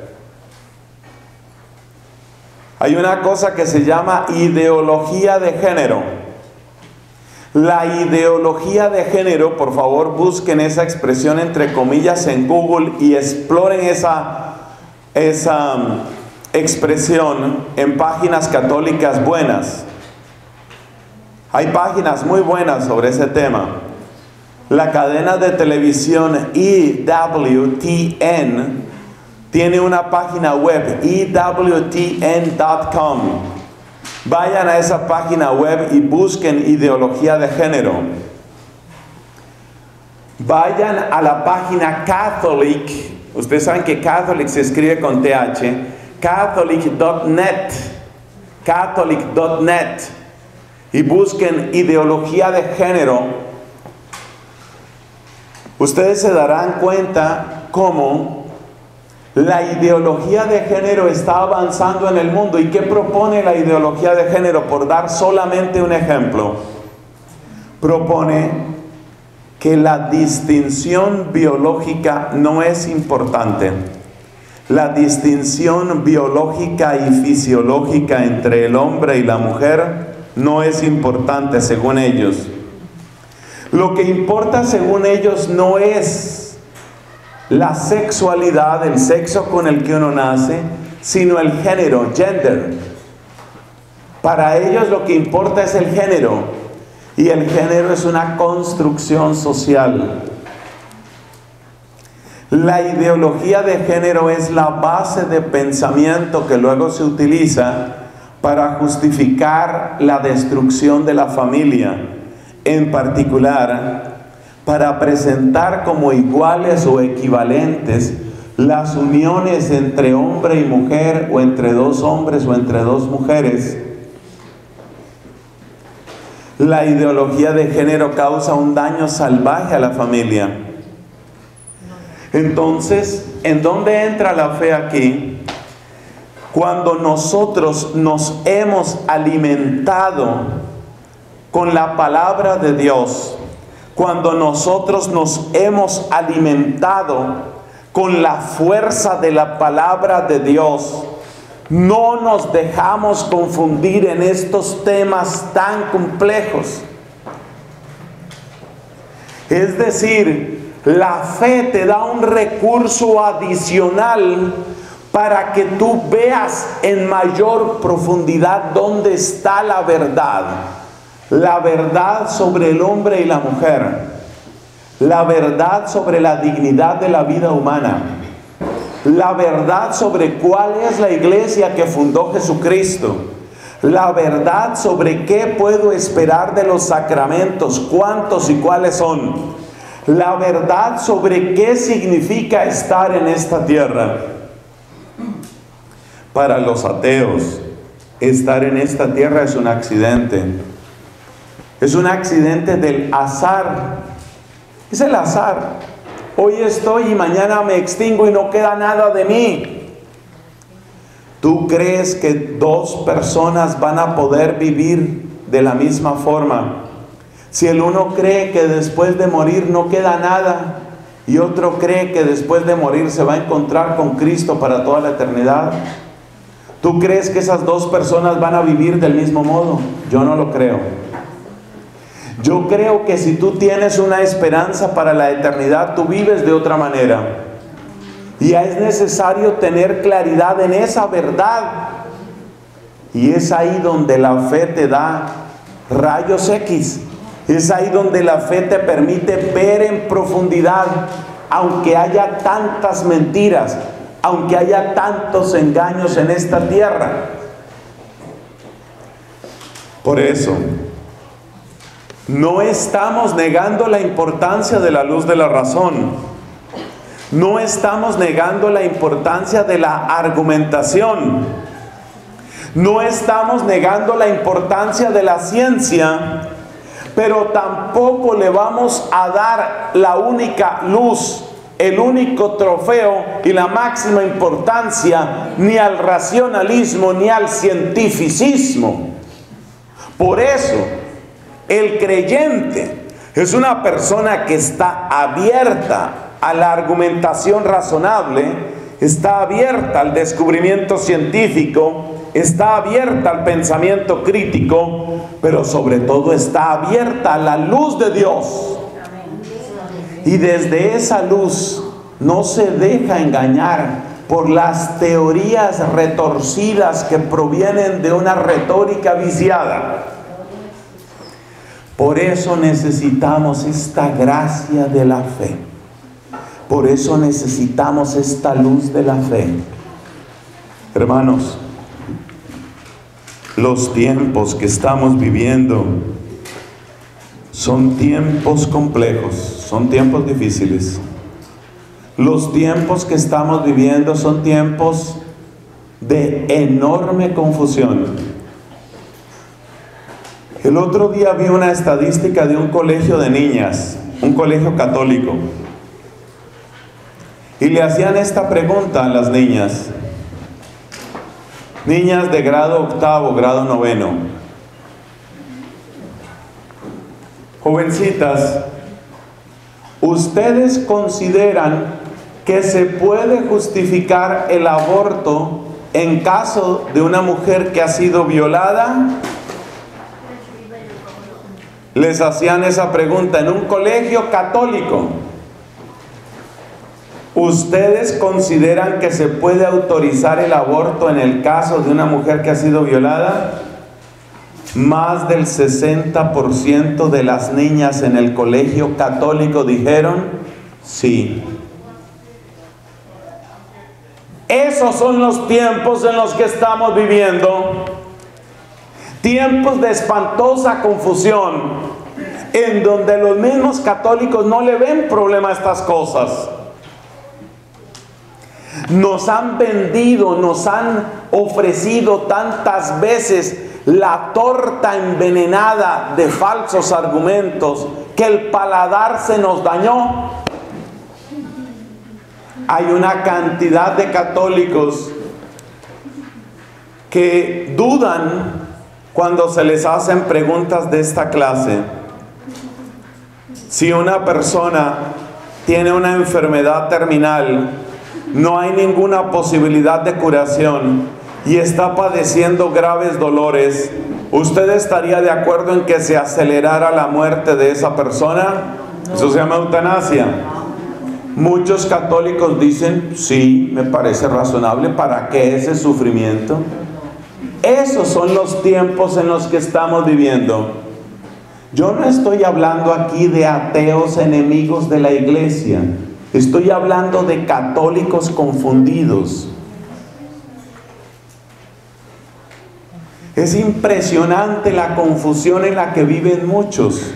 Hay una cosa que se llama ideología de género. La ideología de género, por favor busquen esa expresión entre comillas en Google y exploren esa expresión en páginas católicas buenas. Hay páginas muy buenas sobre ese tema. La cadena de televisión EWTN tiene una página web, EWTN.com. Vayan a esa página web y busquen ideología de género. Vayan a la página Catholic. Ustedes saben que Catholic se escribe con TH. Catholic.net. Catholic.net. Y busquen ideología de género. Ustedes se darán cuenta cómo la ideología de género está avanzando en el mundo. ¿Y qué propone la ideología de género? Por dar solamente un ejemplo, propone que la distinción biológica no es importante. La distinción biológica y fisiológica entre el hombre y la mujer no es importante según ellos. Lo que importa según ellos no es la sexualidad, el sexo con el que uno nace, sino el género, gender. Para ellos lo que importa es el género, y el género es una construcción social. La ideología de género es la base de pensamiento que luego se utiliza para justificar la destrucción de la familia, en particular para presentar como iguales o equivalentes las uniones entre hombre y mujer, o entre dos hombres o entre dos mujeres. La ideología de género causa un daño salvaje a la familia. Entonces, ¿en dónde entra la fe aquí? Cuando nosotros nos hemos alimentado con la palabra de Dios, cuando nosotros nos hemos alimentado con la fuerza de la palabra de Dios, no nos dejamos confundir en estos temas tan complejos. Es decir, la fe te da un recurso adicional para que tú veas en mayor profundidad dónde está la verdad. La verdad sobre el hombre y la mujer. La verdad sobre la dignidad de la vida humana. La verdad sobre cuál es la iglesia que fundó Jesucristo. La verdad sobre qué puedo esperar de los sacramentos, cuántos y cuáles son. La verdad sobre qué significa estar en esta tierra. Para los ateos, estar en esta tierra es un accidente. Es un accidente del azar. Es el azar. Hoy estoy y mañana me extingo y no queda nada de mí. ¿Tú crees que dos personas van a poder vivir de la misma forma? Si el uno cree que después de morir no queda nada, y otro cree que después de morir se va a encontrar con Cristo para toda la eternidad, ¿tú crees que esas dos personas van a vivir del mismo modo? Yo no lo creo. Yo creo que si tú tienes una esperanza para la eternidad, tú vives de otra manera. Y es necesario tener claridad en esa verdad. Y es ahí donde la fe te da rayos X. Es ahí donde la fe te permite ver en profundidad, aunque haya tantas mentiras, aunque haya tantos engaños en esta tierra. Por eso, no estamos negando la importancia de la luz de la razón. No estamos negando la importancia de la argumentación. No estamos negando la importancia de la ciencia, pero tampoco le vamos a dar la única luz, el único trofeo y la máxima importancia ni al racionalismo ni al cientificismo. Por eso, el creyente es una persona que está abierta a la argumentación razonable, está abierta al descubrimiento científico, está abierta al pensamiento crítico, pero sobre todo está abierta a la luz de Dios. Y desde esa luz no se deja engañar por las teorías retorcidas que provienen de una retórica viciada. Por eso necesitamos esta gracia de la fe. Por eso necesitamos esta luz de la fe. Hermanos, los tiempos que estamos viviendo son tiempos complejos, son tiempos difíciles. Los tiempos que estamos viviendo son tiempos de enorme confusión. El otro día vi una estadística de un colegio de niñas, un colegio católico, y le hacían esta pregunta a las niñas de grado octavo, grado noveno: jovencitas, ¿ustedes consideran que se puede justificar el aborto en caso de una mujer que ha sido violada? Les hacían esa pregunta en un colegio católico. ¿Ustedes consideran que se puede autorizar el aborto en el caso de una mujer que ha sido violada? Más del 60% de las niñas en el colegio católico dijeron sí. Esos son los tiempos en los que estamos viviendo. Tiempos de espantosa confusión, en donde los mismos católicos no le ven problema a estas cosas. Nos han vendido, nos han ofrecido tantas veces la torta envenenada de falsos argumentos que el paladar se nos dañó. Hay una cantidad de católicos que dudan cuando se les hacen preguntas de esta clase. Si una persona tiene una enfermedad terminal, no hay ninguna posibilidad de curación y está padeciendo graves dolores, ¿usted estaría de acuerdo en que se acelerara la muerte de esa persona? Eso se llama eutanasia. Muchos católicos dicen, sí, me parece razonable, ¿para qué ese sufrimiento? Esos son los tiempos en los que estamos viviendo. Yo no estoy hablando aquí de ateos enemigos de la iglesia. Estoy hablando de católicos confundidos. Es impresionante la confusión en la que viven muchos.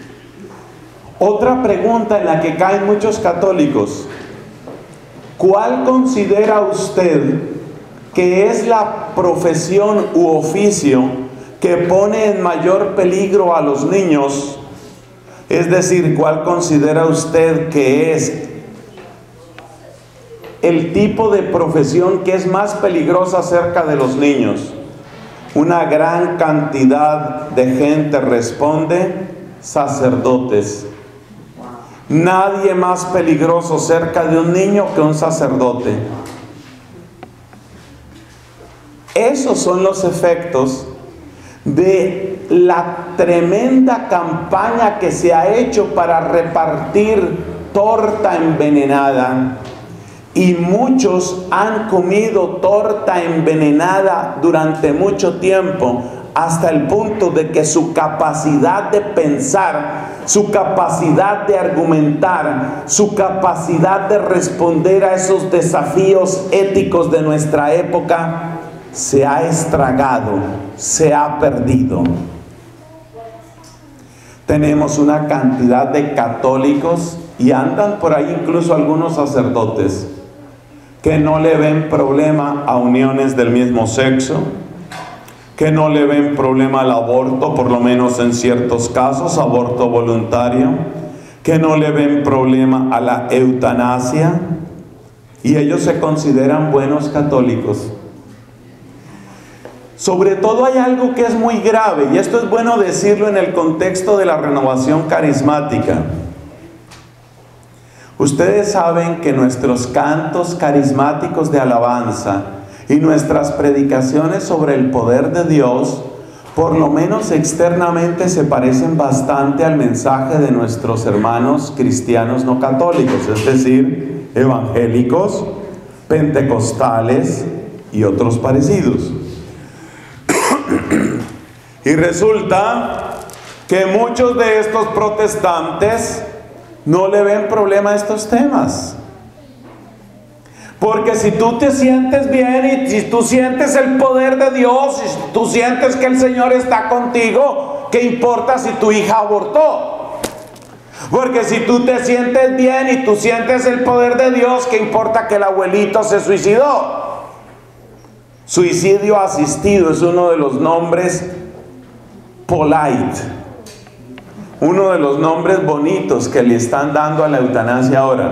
Otra pregunta en la que caen muchos católicos: ¿cuál considera usted que es la profesión u oficio que pone en mayor peligro a los niños? Es decir, ¿cuál considera usted que es el tipo de profesión que es más peligrosa cerca de los niños? Una gran cantidad de gente responde: sacerdotes. Nadie más peligroso cerca de un niño que un sacerdote. Esos son los efectos de la tremenda campaña que se ha hecho para repartir torta envenenada. Y muchos han comido torta envenenada durante mucho tiempo, hasta el punto de que su capacidad de pensar, su capacidad de argumentar, su capacidad de responder a esos desafíos éticos de nuestra época se ha estragado, se ha perdido. Tenemos una cantidad de católicos, y andan por ahí incluso algunos sacerdotes, que no le ven problema a uniones del mismo sexo, que no le ven problema al aborto, por lo menos en ciertos casos, aborto voluntario, que no le ven problema a la eutanasia, y ellos se consideran buenos católicos. Sobre todo hay algo que es muy grave, y esto es bueno decirlo en el contexto de la renovación carismática. Ustedes saben que nuestros cantos carismáticos de alabanza y nuestras predicaciones sobre el poder de Dios, por lo menos externamente, se parecen bastante al mensaje de nuestros hermanos cristianos no católicos, es decir, evangélicos, pentecostales y otros parecidos. Y resulta que muchos de estos protestantes no le ven problema a estos temas. Porque si tú te sientes bien y si tú sientes el poder de Dios, y si tú sientes que el Señor está contigo, ¿qué importa si tu hija abortó? Porque si tú te sientes bien y tú sientes el poder de Dios, ¿qué importa que el abuelito se suicidó? Suicidio asistido es uno de los nombres polite, uno de los nombres bonitos que le están dando a la eutanasia ahora.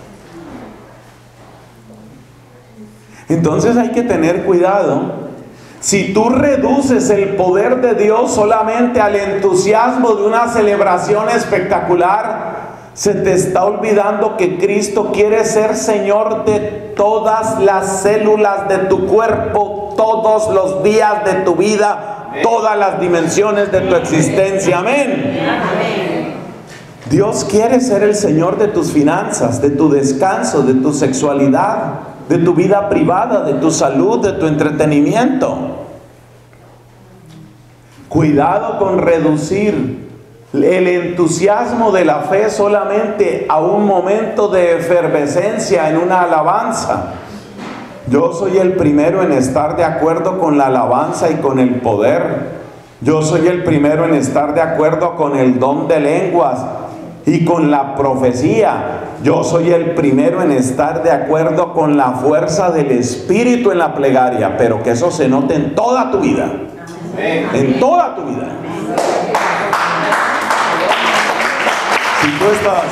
Entonces hay que tener cuidado. Si tú reduces el poder de Dios solamente al entusiasmo de una celebración espectacular, se te está olvidando que Cristo quiere ser Señor de todas las células de tu cuerpo, todos los días de tu vida, todas las dimensiones de tu existencia. Amén. Dios quiere ser el Señor de tus finanzas, de tu descanso, de tu sexualidad, de tu vida privada, de tu salud, de tu entretenimiento. Cuidado con reducir el entusiasmo de la fe solamente a un momento de efervescencia en una alabanza. Yo soy el primero en estar de acuerdo con la alabanza y con el poder. Yo soy el primero en estar de acuerdo con el don de lenguas y con la profecía. Yo soy el primero en estar de acuerdo con la fuerza del Espíritu en la plegaria, pero que eso se note en toda tu vida. En toda tu vida. Si tú estás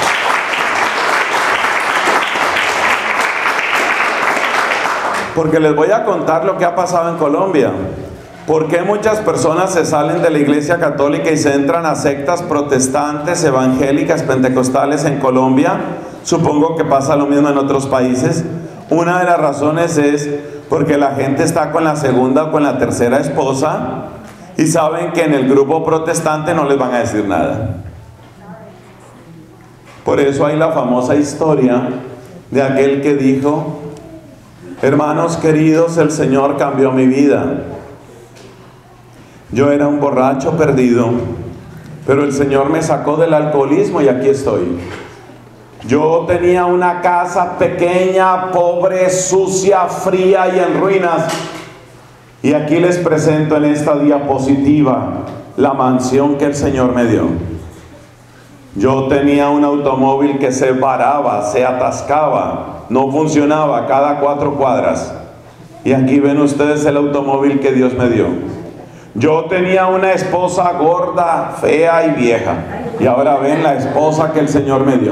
porque les voy a contar lo que ha pasado en Colombia. ¿Por qué muchas personas se salen de la iglesia católica y se entran a sectas protestantes, evangélicas, pentecostales en Colombia? Supongo que pasa lo mismo en otros países. Una de las razones es porque la gente está con la segunda o con la tercera esposa y saben que en el grupo protestante no les van a decir nada. Por eso hay la famosa historia de aquel que dijo: hermanos queridos, el Señor cambió mi vida. Yo era un borracho perdido, pero el Señor me sacó del alcoholismo y aquí estoy. Yo tenía una casa pequeña, pobre, sucia, fría y en ruinas. Y aquí les presento en esta diapositiva la mansión que el Señor me dio. Yo tenía un automóvil que se varaba, se atascaba, no funcionaba cada 4 cuadras. Y aquí ven ustedes el automóvil que Dios me dio. Yo tenía una esposa gorda, fea y vieja. Y ahora ven la esposa que el Señor me dio.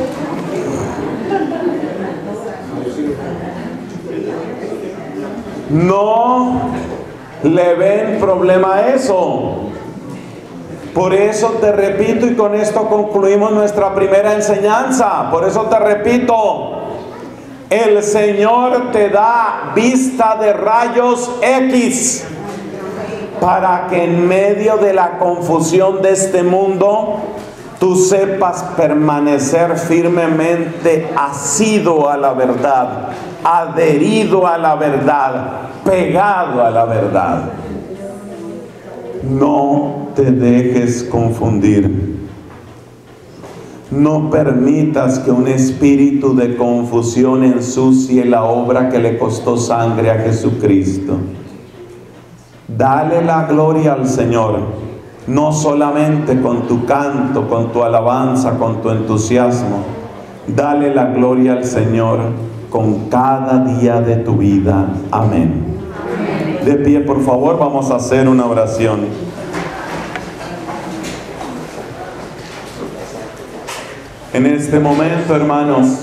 No le ven problema a eso. Por eso te repito, y con esto concluimos nuestra primera enseñanza. Por eso te repito, el Señor te da vista de rayos X para que en medio de la confusión de este mundo tú sepas permanecer firmemente asido a la verdad, adherido a la verdad, pegado a la verdad. No te dejes confundir. No permitas que un espíritu de confusión ensucie la obra que le costó sangre a Jesucristo. Dale la gloria al Señor, no solamente con tu canto, con tu alabanza, con tu entusiasmo. Dale la gloria al Señor con cada día de tu vida. Amén. De pie, por favor, vamos a hacer una oración. En este momento, hermanos,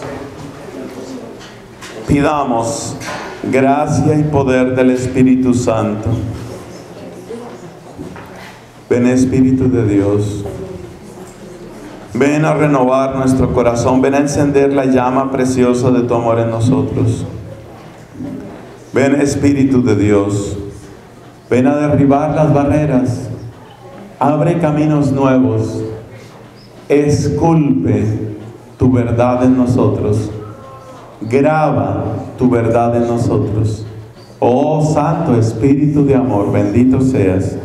pidamos gracia y poder del Espíritu Santo. Ven, Espíritu de Dios. Ven a renovar nuestro corazón. Ven a encender la llama preciosa de tu amor en nosotros. Ven, Espíritu de Dios. Ven a derribar las barreras. Abre caminos nuevos. Esculpe tu verdad en nosotros. Graba tu verdad en nosotros. Oh Santo Espíritu de amor, bendito seas.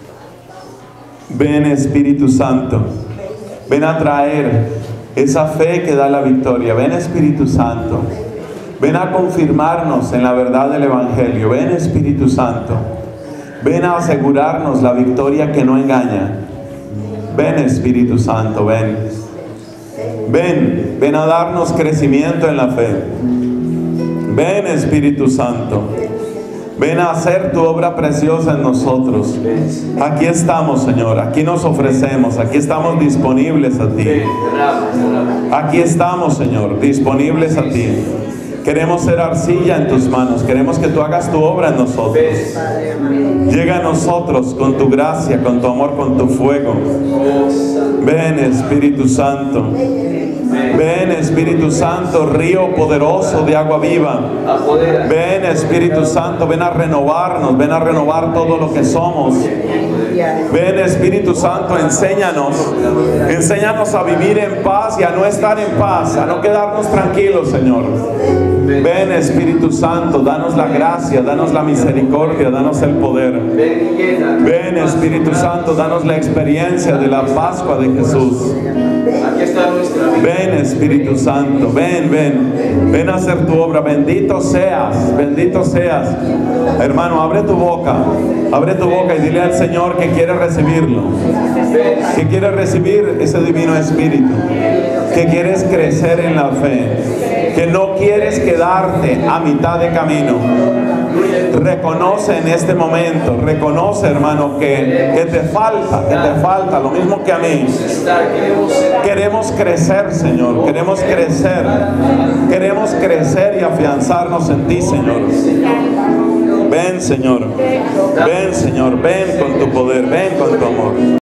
Ven, Espíritu Santo. Ven a traer esa fe que da la victoria. Ven, Espíritu Santo. Ven a confirmarnos en la verdad del Evangelio. Ven, Espíritu Santo. Ven a asegurarnos la victoria que no engaña. Ven, Espíritu Santo, ven. Ven, ven a darnos crecimiento en la fe. Ven, Espíritu Santo. Ven a hacer tu obra preciosa en nosotros. Aquí estamos, Señor. Aquí nos ofrecemos. Aquí estamos disponibles a ti. Aquí estamos, Señor, disponibles a ti. Queremos ser arcilla en tus manos. Queremos que tú hagas tu obra en nosotros. Llega a nosotros con tu gracia, con tu amor, con tu fuego. Ven, Espíritu Santo. Ven, Espíritu Santo, río poderoso de agua viva. Ven, Espíritu Santo, ven a renovarnos, ven a renovar todo lo que somos. Ven, Espíritu Santo, enséñanos. Enséñanos a vivir en paz y a no estar en paz, a no quedarnos tranquilos, Señor. Ven, Espíritu Santo, danos la gracia, danos la misericordia, danos el poder. Ven, Espíritu Santo, danos la experiencia de la Pascua de Jesús. Ven, Espíritu Santo, ven, ven. Ven a hacer tu obra. Bendito seas, bendito seas. Hermano, abre tu boca y dile al Señor que quiere recibirlo, que quiere recibir ese divino Espíritu, que quieres crecer en la fe, que no quieres quedarte a mitad de camino. Reconoce en este momento, reconoce, hermano, que te falta lo mismo que a mí. Queremos crecer, Señor, queremos crecer y afianzarnos en ti, Señor. Ven, Señor, ven, Señor, ven con tu poder, ven con tu amor.